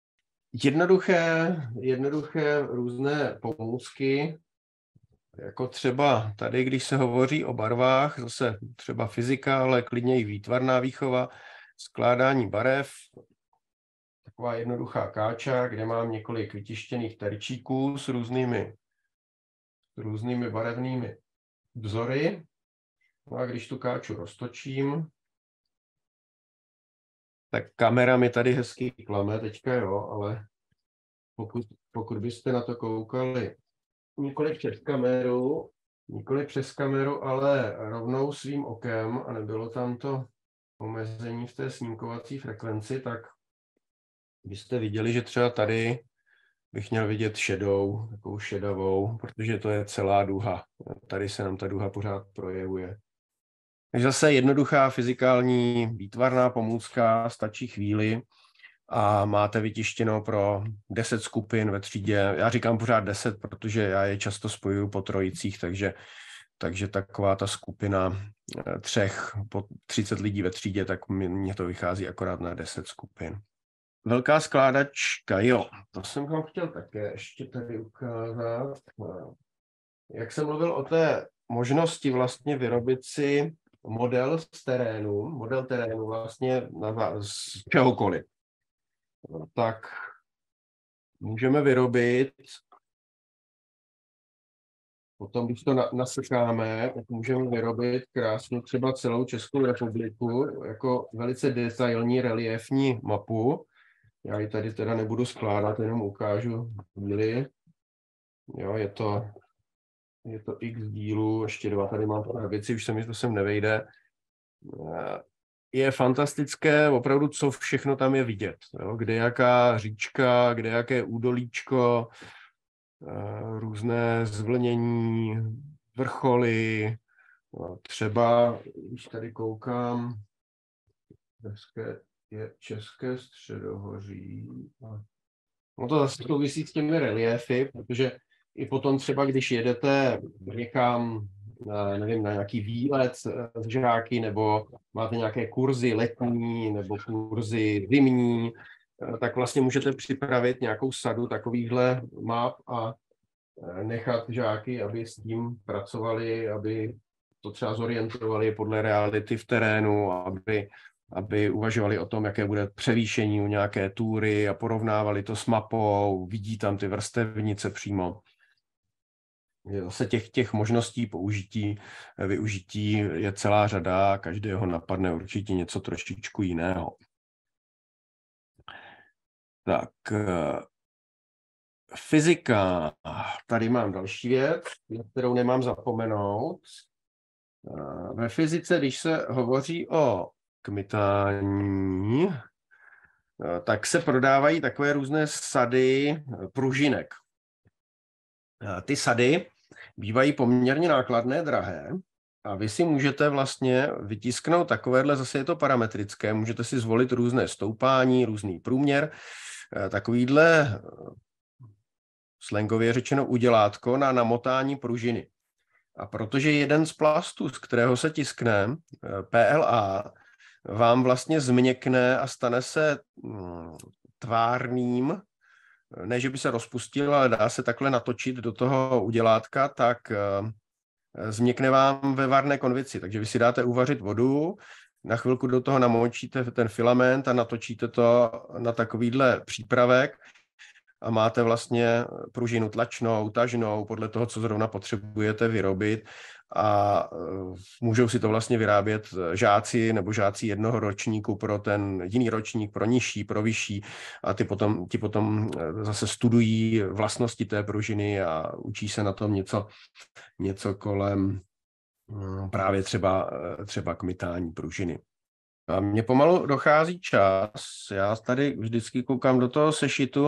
Jednoduché různé pomůcky, jako třeba tady, když se hovoří o barvách, zase třeba fyzika, ale klidně i výtvarná výchova, skládání barev, taková jednoduchá káča, kde mám několik vytištěných terčíků s různými barevnými vzory. No a když tu káču roztočím, tak kamera mi tady hezky klame teďka, jo, ale pokud byste na to koukali nikoliv přes kameru, ale rovnou svým okem a nebylo tam to omezení v té snímkovací frekvenci, tak byste viděli, že třeba tady bych měl vidět šedou, takovou šedavou, protože to je celá duha. Tady se nám ta duha pořád projevuje. Takže zase jednoduchá fyzikální výtvarná pomůcka, stačí chvíli a máte vytištěno pro 10 skupin ve třídě. Já říkám pořád 10, protože já je často spojuju po trojicích, takže taková ta skupina 30 lidí ve třídě, tak mně to vychází akorát na 10 skupin. Velká skládačka, jo, to jsem vám chtěl také ještě tady ukázat. Jak jsem mluvil o té možnosti vlastně vyrobit si model terénu vlastně z čehokoliv, tak můžeme vyrobit, potom když to nasekáme, tak můžeme vyrobit krásně třeba celou Českou republiku jako velice detailní reliefní mapu. Já ji tady teda nebudu skládat, jenom ukážu chvíli. Jo, je to je to x dílů, ještě 2 tady mám pár věcí, už se mi to sem nevejde. Je fantastické opravdu, co všechno tam je vidět. Jo? Kde jaká říčka, kde jaké údolíčko, různé zvlnění, vrcholy, třeba, když tady koukám, je České středohoří. No to zase souvisí s těmi reliéfy, protože i potom třeba, když jedete někam, nevím, na nějaký výlet s žáky, nebo máte nějaké kurzy letní, nebo kurzy zimní, tak vlastně můžete připravit nějakou sadu takovýchhle map a nechat žáky, aby s tím pracovali, aby to třeba zorientovali podle reality v terénu, aby uvažovali o tom, jaké bude převýšení u nějaké túry a porovnávali to s mapou, vidí tam ty vrstevnice přímo. Zase těch možností využití je celá řada, každého napadne určitě něco trošičku jiného. Tak, fyzika. Tady mám další věc, na kterou nemám zapomenout. Ve fyzice, když se hovoří o kmitání, tak se prodávají takové různé sady pružinek. Ty sady bývají poměrně nákladné, drahé a vy si můžete vlastně vytisknout takovéhle, zase je to parametrické, můžete si zvolit různé stoupání, různý průměr, takovýhle slangově řečeno udělátko na namotání pružiny. A protože jeden z plastů, z kterého se tiskne, PLA, vám vlastně změkne a stane se tvárným, ne, že by se rozpustil, ale dá se takhle natočit do toho udělátka, tak změkne vám ve varné konvici. Takže vy si dáte uvařit vodu, na chvilku do toho namočíte ten filament a natočíte to na takovýhle přípravek a máte vlastně pružinu tlačnou, tažnou, podle toho, co zrovna potřebujete vyrobit a můžou si to vlastně vyrábět žáci nebo žáci jednoho ročníku pro ten jiný ročník, pro nižší, pro vyšší a ti potom zase studují vlastnosti té pružiny a učí se na tom něco kolem právě třeba kmitání pružiny. A mně pomalu dochází čas, já tady vždycky koukám do toho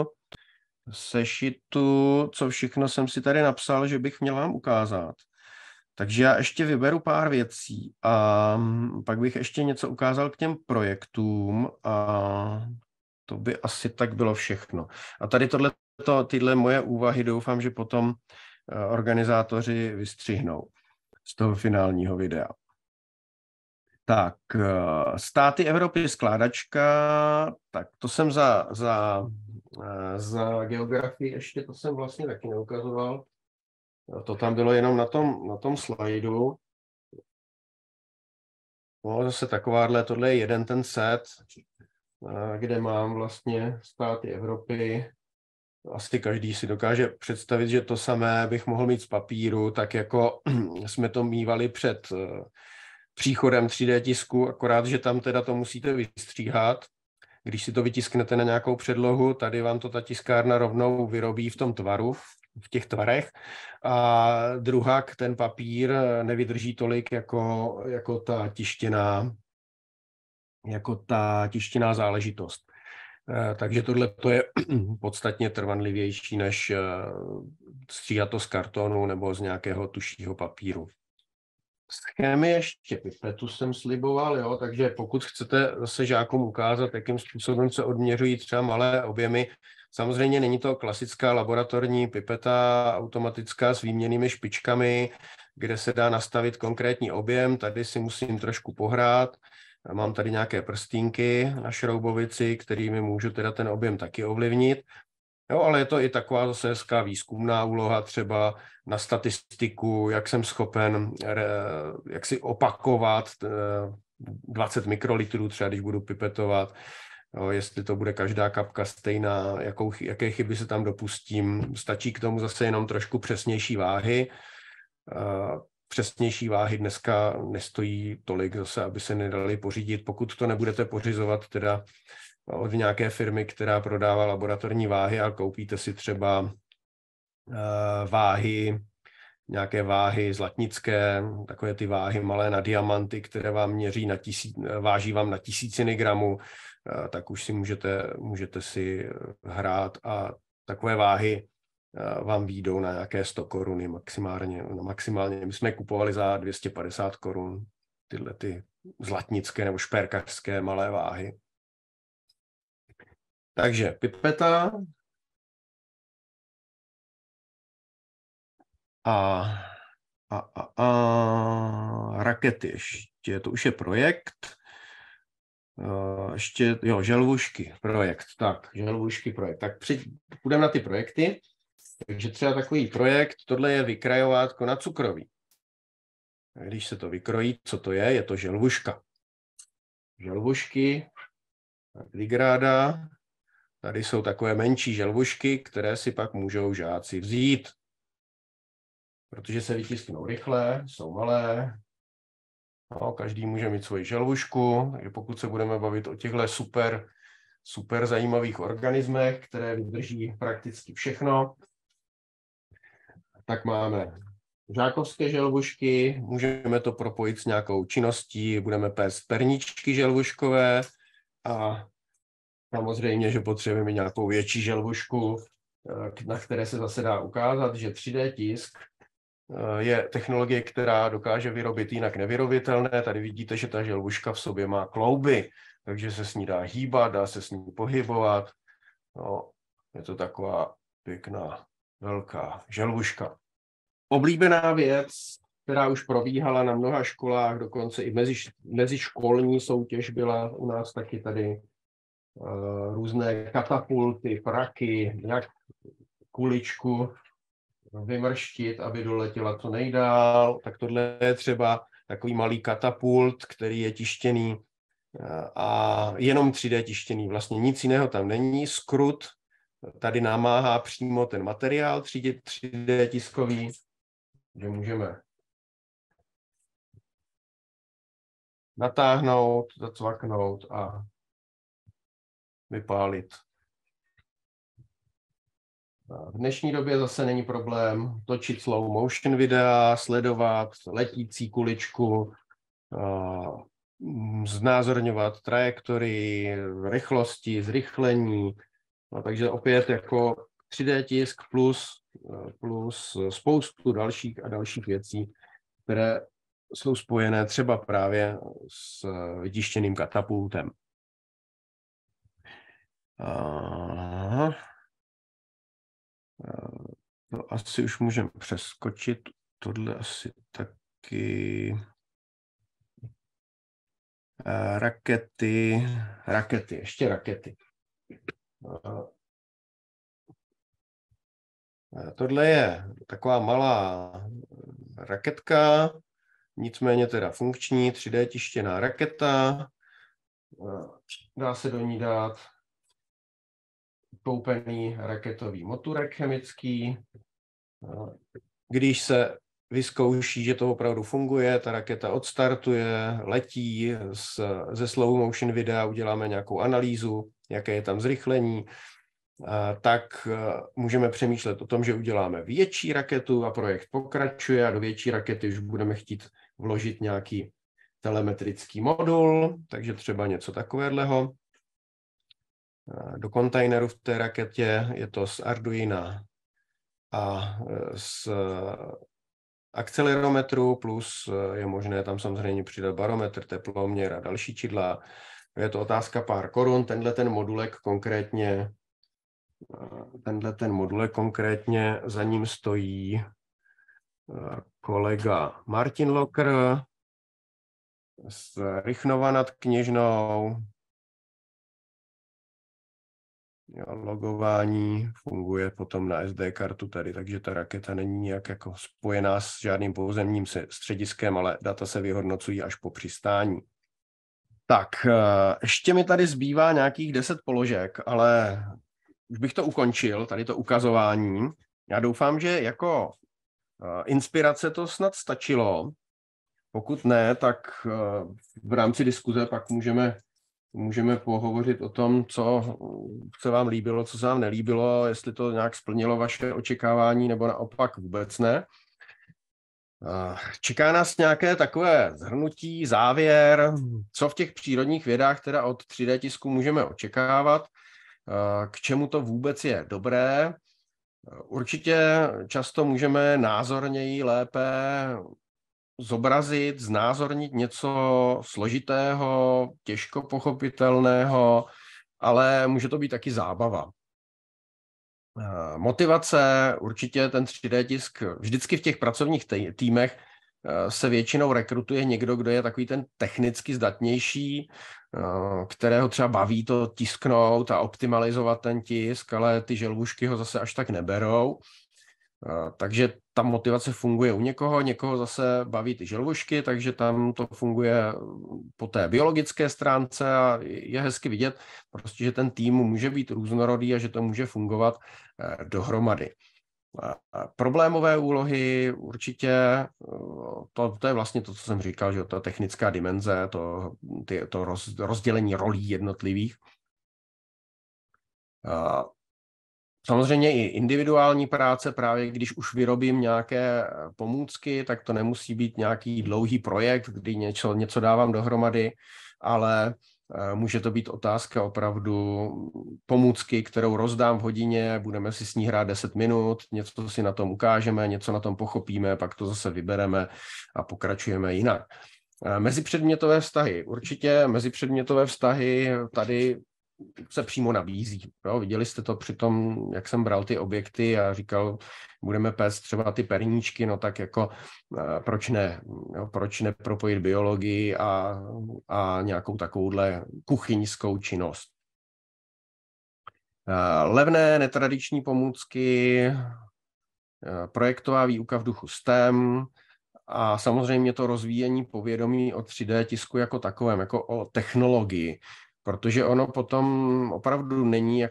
sešitu, co všechno jsem si tady napsal, že bych měl vám ukázat. Takže já ještě vyberu pár věcí a pak bych ještě něco ukázal k těm projektům a to by asi tak bylo všechno. A tady tyhle moje úvahy doufám, že potom organizátoři vystřihnou z toho finálního videa. Tak, státy Evropy skládačka, tak to jsem za geografii ještě, to jsem vlastně taky neukazoval. To tam bylo jenom na tom slajdu. No, zase takováhle, tohle je jeden ten set, kde mám vlastně státy Evropy. Asi každý si dokáže představit, že to samé bych mohl mít z papíru, tak jako jsme to mívali před příchodem 3D tisku, akorát, že tam teda to musíte vystříhat. Když si to vytisknete na nějakou předlohu, tady vám to ta tiskárna rovnou vyrobí v tom tvaru, v těch a druhak ten papír nevydrží tolik jako ta tištěná záležitost. Takže tohle to je podstatně trvanlivější než stříhat to z kartonu nebo z nějakého tušího papíru. Schémy ještě pipetu jsem sliboval, jo? Takže pokud chcete zase žákům ukázat, jakým způsobem se odměřují třeba malé objemy, samozřejmě není to klasická laboratorní pipeta automatická s výměnnými špičkami, kde se dá nastavit konkrétní objem, tady si musím trošku pohrát, mám tady nějaké prstínky na šroubovici, kterými můžu teda ten objem taky ovlivnit. Jo, ale je to i taková zase hezká výzkumná úloha třeba na statistiku, jak jsem schopen jak si opakovat 20 mikrolitrů třeba, když budu pipetovat, jo, jestli to bude každá kapka stejná, jaké chyby se tam dopustím. Stačí k tomu zase jenom trošku přesnější váhy. Přesnější váhy dneska nestojí tolik zase, aby se nedali pořídit. Pokud to nebudete pořizovat teda od nějaké firmy, která prodává laboratorní váhy a koupíte si třeba váhy nějaké váhy zlatnické, takové ty váhy malé na diamanty, které vám měří váží vám na tisíciny gramů, tak už si můžete si hrát a takové váhy vám výjdou na nějaké 100 koruny maximálně. My jsme je kupovali za 250 korun, tyhle ty zlatnické nebo šperkařské malé váhy. Takže pipeta a rakety ještě, to už je projekt. Ještě, jo, želvušky projekt, tak, želvušky projekt. Tak půjdeme na ty projekty. Takže třeba takový projekt, tohle je vykrajovátko na cukroví. A když se to vykrojí, co to je? Je to želvuška. Želvušky, ligráda. Tady jsou takové menší želvušky, které si pak můžou žáci vzít. Protože se vytisknou rychle, jsou malé. No, každý může mít svoji želvušku. Takže pokud se budeme bavit o těchto super zajímavých organismech, které vydrží prakticky všechno, tak máme žákovské želvušky, můžeme to propojit s nějakou činností, budeme péct perničky želvuškové a samozřejmě, že potřebujeme nějakou větší želvušku, na které se zase dá ukázat, že 3D tisk je technologie, která dokáže vyrobit jinak nevyrobitelné. Tady vidíte, že ta želvuška v sobě má klouby, takže se s ní dá hýbat, dá se s ní pohybovat. No, je to taková pěkná velká želvuška. Oblíbená věc, která už probíhala na mnoha školách, dokonce i meziškolní soutěž byla u nás taky tady, různé katapulty, praky, jak kuličku vymrštit, aby doletěla co nejdál. Tak tohle je třeba takový malý katapult, který je tištěný a jenom 3D tištěný. Vlastně nic jiného tam není. Skrut tady namáhá přímo ten materiál 3D tiskový, že můžeme natáhnout, zacvaknout a vypálit. V dnešní době zase není problém točit slow motion videa, sledovat letící kuličku, znázorňovat trajektorii, rychlosti, zrychlení. No, takže opět jako 3D tisk plus spoustu dalších věcí, které jsou spojené třeba právě s vytištěným katapultem. To asi už můžeme přeskočit. Tohle asi taky. Rakety, ještě rakety. Tohle je taková malá raketka, nicméně teda funkční, 3D tištěná raketa. Dá se do ní dát koupený raketový motůrek chemický. Když se vyzkouší, že to opravdu funguje, ta raketa odstartuje, letí, ze slow motion videa uděláme nějakou analýzu, jaké je tam zrychlení, tak můžeme přemýšlet o tom, že uděláme větší raketu a projekt pokračuje a do větší rakety už budeme chtít vložit nějaký telemetrický modul, takže třeba něco takového. Do kontejneru v té raketě je to z Arduina a z akcelerometru, plus je možné tam samozřejmě přidat barometr, teploměr a další čidla. Je to otázka pár korun. Tenhle ten modulek konkrétně za ním stojí kolega Martin Locker z Rychnova nad Kněžnou. Logování funguje potom na SD kartu tady, takže ta raketa není nějak jako spojená s žádným pozemním střediskem, ale data se vyhodnocují až po přistání. Tak, ještě mi tady zbývá nějakých 10 položek, ale už bych to ukončil, tady to ukazování. Já doufám, že jako inspirace to snad stačilo. Pokud ne, tak v rámci diskuze pak můžeme pohovořit o tom, co se vám líbilo, co se vám nelíbilo, jestli to nějak splnilo vaše očekávání, nebo naopak vůbec ne. Čeká nás nějaké takové shrnutí, závěr, co v těch přírodních vědách teda od 3D tisku můžeme očekávat, k čemu to vůbec je dobré. Určitě často můžeme názorněji lépe zobrazit, znázornit něco složitého, těžko pochopitelného, ale může to být taky zábava. Motivace, určitě ten 3D tisk, vždycky v těch pracovních týmech se většinou rekrutuje někdo, kdo je takový ten technicky zdatnější, kterého třeba baví to tisknout a optimalizovat ten tisk, ale ty želvušky ho zase až tak neberou. Takže ta motivace funguje u někoho zase baví ty želvušky, takže tam to funguje po té biologické stránce a je hezky vidět, prostě, že ten tým může být různorodý a že to může fungovat dohromady. Problémové úlohy určitě, to je vlastně to, co jsem říkal, že ta technická dimenze, to rozdělení rolí jednotlivých. Samozřejmě i individuální práce, právě když už vyrobím nějaké pomůcky, tak to nemusí být nějaký dlouhý projekt, kdy něco dávám dohromady, ale může to být otázka opravdu pomůcky, kterou rozdám v hodině, budeme si s ní hrát 10 minut, něco si na tom ukážeme, něco na tom pochopíme, pak to zase vybereme a pokračujeme jinak. Mezipředmětové vztahy. Určitě mezipředmětové vztahy tady se přímo nabízí. Jo, viděli jste to při tom, jak jsem bral ty objekty a říkal, budeme péct třeba ty perníčky, no tak jako proč ne? Jo, proč nepropojit biologii a nějakou takovouhle kuchyňskou činnost. Levné, netradiční pomůcky, projektová výuka v duchu STEM a samozřejmě to rozvíjení povědomí o 3D tisku jako takovém, jako o technologii. Protože ono potom opravdu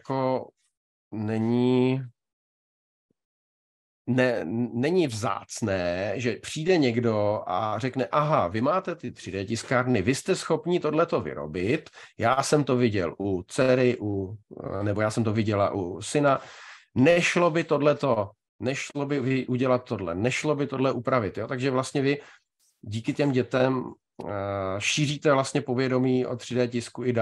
není vzácné, že přijde někdo a řekne, aha, vy máte ty 3D tiskárny, vy jste schopni tohleto vyrobit, já jsem to viděl u dcery, nebo já jsem to viděla u syna, nešlo by udělat tohle, nešlo by tohle upravit. Jo? Takže vlastně vy díky těm dětem šíříte vlastně povědomí o 3D tisku i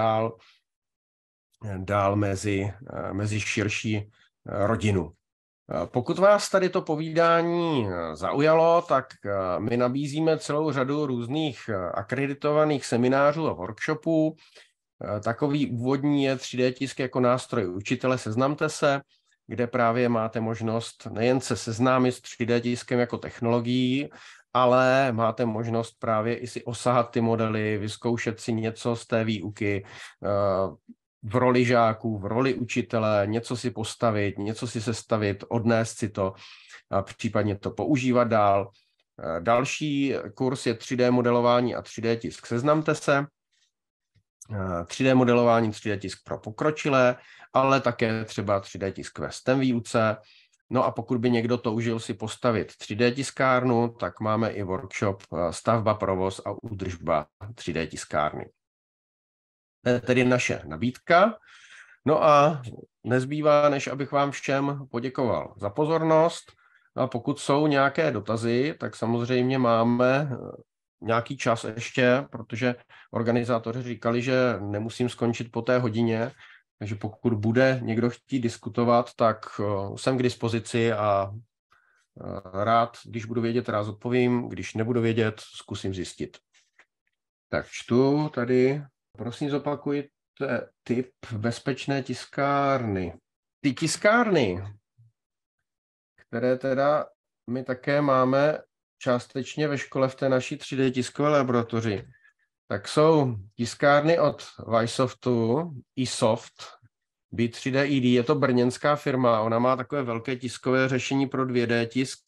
dál mezi širší rodinu. Pokud vás tady to povídání zaujalo, tak my nabízíme celou řadu různých akreditovaných seminářů a workshopů. Takový úvodní je 3D tisk jako nástroj učitele Seznamte se, kde právě máte možnost nejen se seznámit s 3D tiskem jako technologií, ale máte možnost právě i si osahat ty modely, vyzkoušet si něco z té výuky v roli žáků, v roli učitele, něco si postavit, něco si sestavit, odnést si to a případně to používat dál. Další kurz je 3D modelování a 3D tisk Seznamte se. 3D modelování, 3D tisk pro pokročilé, ale také třeba 3D tisk ve STEM výuce. No a pokud by někdo toužil si postavit 3D tiskárnu, tak máme i workshop stavba, provoz a údržba 3D tiskárny. To je tedy naše nabídka. No a nezbývá, než abych vám všem poděkoval za pozornost. A pokud jsou nějaké dotazy, tak samozřejmě máme nějaký čas ještě, protože organizátoři říkali, že nemusím skončit po té hodině, takže pokud bude někdo chtít diskutovat, tak jsem k dispozici a rád, když budu vědět, rád odpovím, když nebudu vědět, zkusím zjistit. Tak čtu tady, prosím zopakujte typ bezpečné tiskárny. Ty tiskárny, které teda my také máme částečně ve škole v té naší 3D tiskové laboratoři, tak jsou tiskárny od Vysoftu, eSoft, B3D ED, je to brněnská firma, ona má takové velké tiskové řešení pro 2D tisk,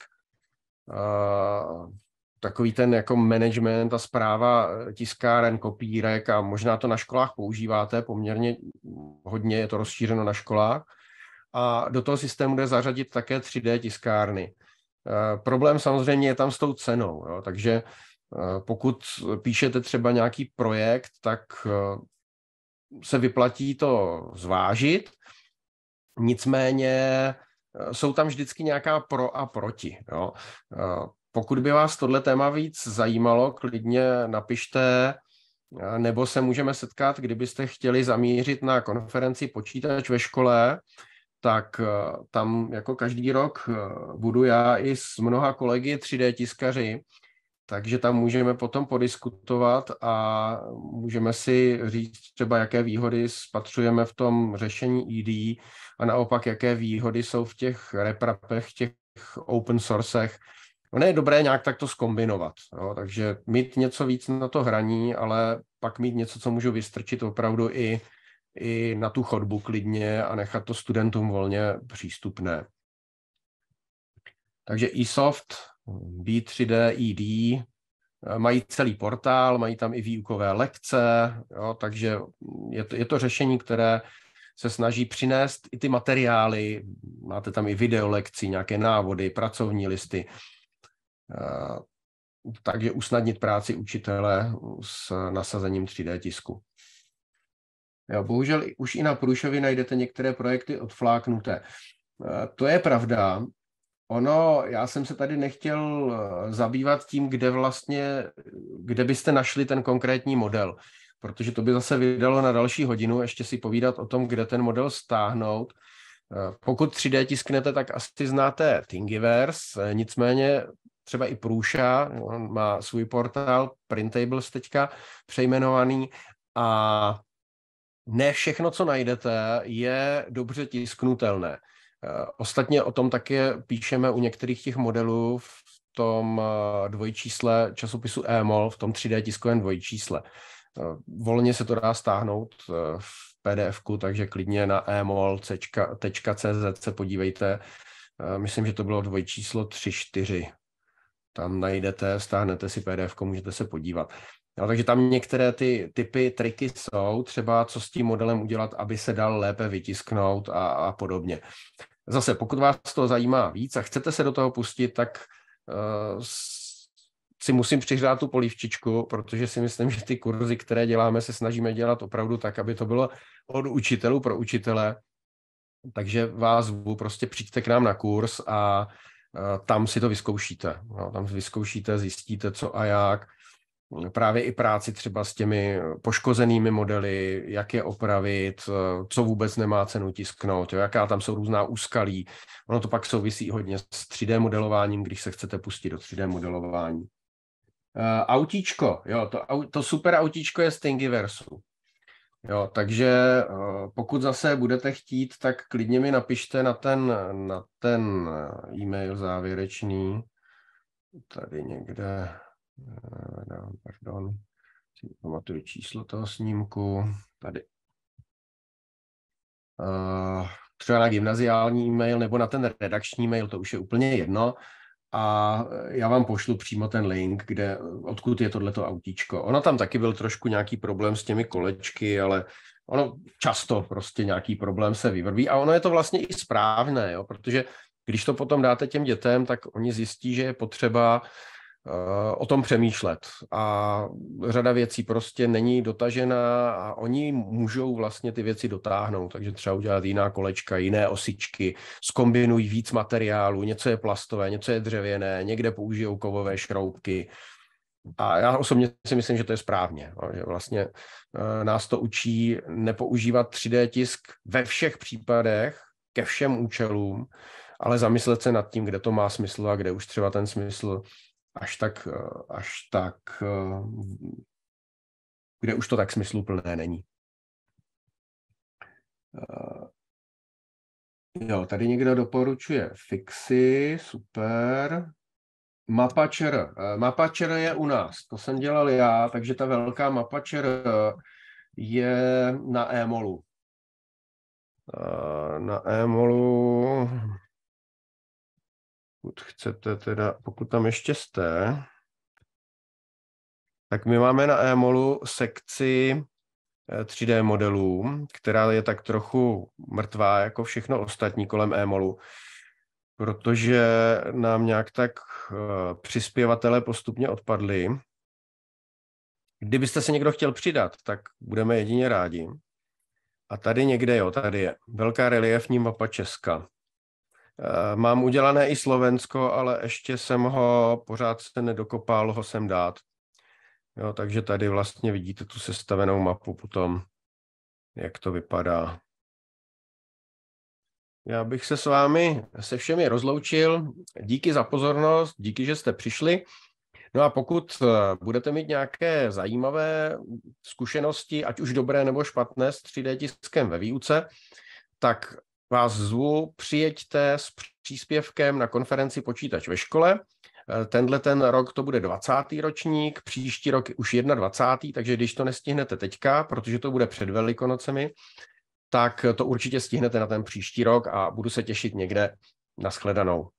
takový ten jako management a správa tiskáren, kopírek a možná to na školách používáte, poměrně hodně je to rozšířeno na školách a do toho systému jde zařadit také 3D tiskárny. Problém samozřejmě je tam s tou cenou, jo, takže pokud píšete třeba nějaký projekt, tak se vyplatí to zvážit, nicméně jsou tam vždycky nějaká pro a proti. Jo. Pokud by vás tohle téma víc zajímalo, klidně napište, nebo se můžeme setkat, kdybyste chtěli zamířit na konferenci Počítač ve škole, tak tam jako každý rok budu já i s mnoha kolegy 3D tiskaři, takže tam můžeme potom podiskutovat a můžeme si říct třeba, jaké výhody spatřujeme v tom řešení ED a naopak, jaké výhody jsou v těch reprapech, těch open sourcech. Ono je dobré nějak takto zkombinovat, jo? Takže mít něco víc na to hraní, ale pak mít něco, co můžu vystrčit opravdu i na tu chodbu klidně a nechat to studentům volně přístupné. Takže eSoft, B3D, ED, mají celý portál, mají tam i výukové lekce, jo, takže je to řešení, které se snaží přinést i ty materiály, máte tam i videolekci, nějaké návody, pracovní listy, takže usnadnit práci učitele s nasazením 3D tisku. Jo, bohužel už i na Průšovi najdete některé projekty odfláknuté. To je pravda. Já jsem se tady nechtěl zabývat tím, kde byste našli ten konkrétní model, protože to by zase vydalo na další hodinu, ještě si povídat o tom, kde ten model stáhnout. Pokud 3D tisknete, tak asi znáte Thingiverse, nicméně třeba i Průša, on má svůj portál Printables teďka přejmenovaný a ne všechno, co najdete, je dobře tisknutelné. Ostatně o tom také píšeme u některých těch modelů v tom dvojčísle časopisu eMOL, v tom 3D tiskovém dvojčísle. Volně se to dá stáhnout v PDF-ku, takže klidně na emol.cz se podívejte. Myslím, že to bylo dvojčíslo 3.4. Tam najdete, stáhnete si PDF-ko, můžete se podívat. No, takže tam některé ty triky jsou, třeba co s tím modelem udělat, aby se dal lépe vytisknout a podobně. Zase, pokud vás to zajímá víc a chcete se do toho pustit, tak si musím přihřát tu polívčičku, protože si myslím, že ty kurzy, které děláme, se snažíme dělat opravdu tak, aby to bylo od učitelů pro učitele. Takže vás zvu, prostě přijďte k nám na kurz a tam si to vyzkoušíte. No, tam vyzkoušíte, zjistíte, co a jak. Právě i práci třeba s těmi poškozenými modely, jak je opravit, co vůbec nemá cenu tisknout, jaká tam jsou různá úskalí. Ono to pak souvisí hodně s 3D modelováním, když se chcete pustit do 3D modelování. Autíčko, jo, to super autíčko je z Thingiversu. Jo, takže pokud zase budete chtít, tak klidně mi napište na ten e-mail závěrečný. Tady někde... Pardon, si pamatuju číslo toho snímku, tady. Třeba na gymnaziální e-mail nebo na ten redakční mail, to už je úplně jedno. A já vám pošlu přímo ten link, odkud je tohleto autíčko. Ono tam taky byl trošku nějaký problém s těmi kolečky, ale ono často prostě nějaký problém se vyvrví. A ono je to vlastně i správné, jo? Protože když to potom dáte těm dětem, tak oni zjistí, že je potřeba o tom přemýšlet a řada věcí prostě není dotažená a oni můžou vlastně ty věci dotáhnout, takže třeba udělat jiná kolečka, jiné osičky, zkombinují víc materiálů, něco je plastové, něco je dřevěné, někde použijou kovové šroubky a já osobně si myslím, že to je správně, že vlastně nás to učí nepoužívat 3D tisk ve všech případech, ke všem účelům, ale zamyslet se nad tím, kde to má smysl a kde už třeba ten smysl až tak, kde už to tak smysluplné není. Jo, tady někdo doporučuje Fixi, super. Mapačer. Mapačer je u nás, to jsem dělal já, takže ta velká Mapačer je na eMolu. Na eMolu... Pokud tam ještě jste, tak my máme na eMolu sekci 3D modelů, která je tak trochu mrtvá jako všechno ostatní kolem eMolu, protože nám nějak tak přispěvatele postupně odpadli. Kdybyste se někdo chtěl přidat, tak budeme jedině rádi. A tady někde, tady je velká reliefní mapa Česka. Mám udělané i Slovensko, ale ještě jsem ho, pořád se nedokopal ho sem dát. Jo, takže tady vlastně vidíte tu sestavenou mapu potom, jak to vypadá. Já bych se s vámi se všemi rozloučil. Díky za pozornost, díky, že jste přišli. No a pokud budete mít nějaké zajímavé zkušenosti, ať už dobré nebo špatné, s 3D tiskem ve výuce, tak vás zvu, přijeďte s příspěvkem na konferenci Počítač ve škole. Ten rok to bude 20. ročník, příští rok už 21. Takže když to nestihnete teďka, protože to bude před Velikonocemi, tak to určitě stihnete na ten příští rok a budu se těšit někde. Nashledanou.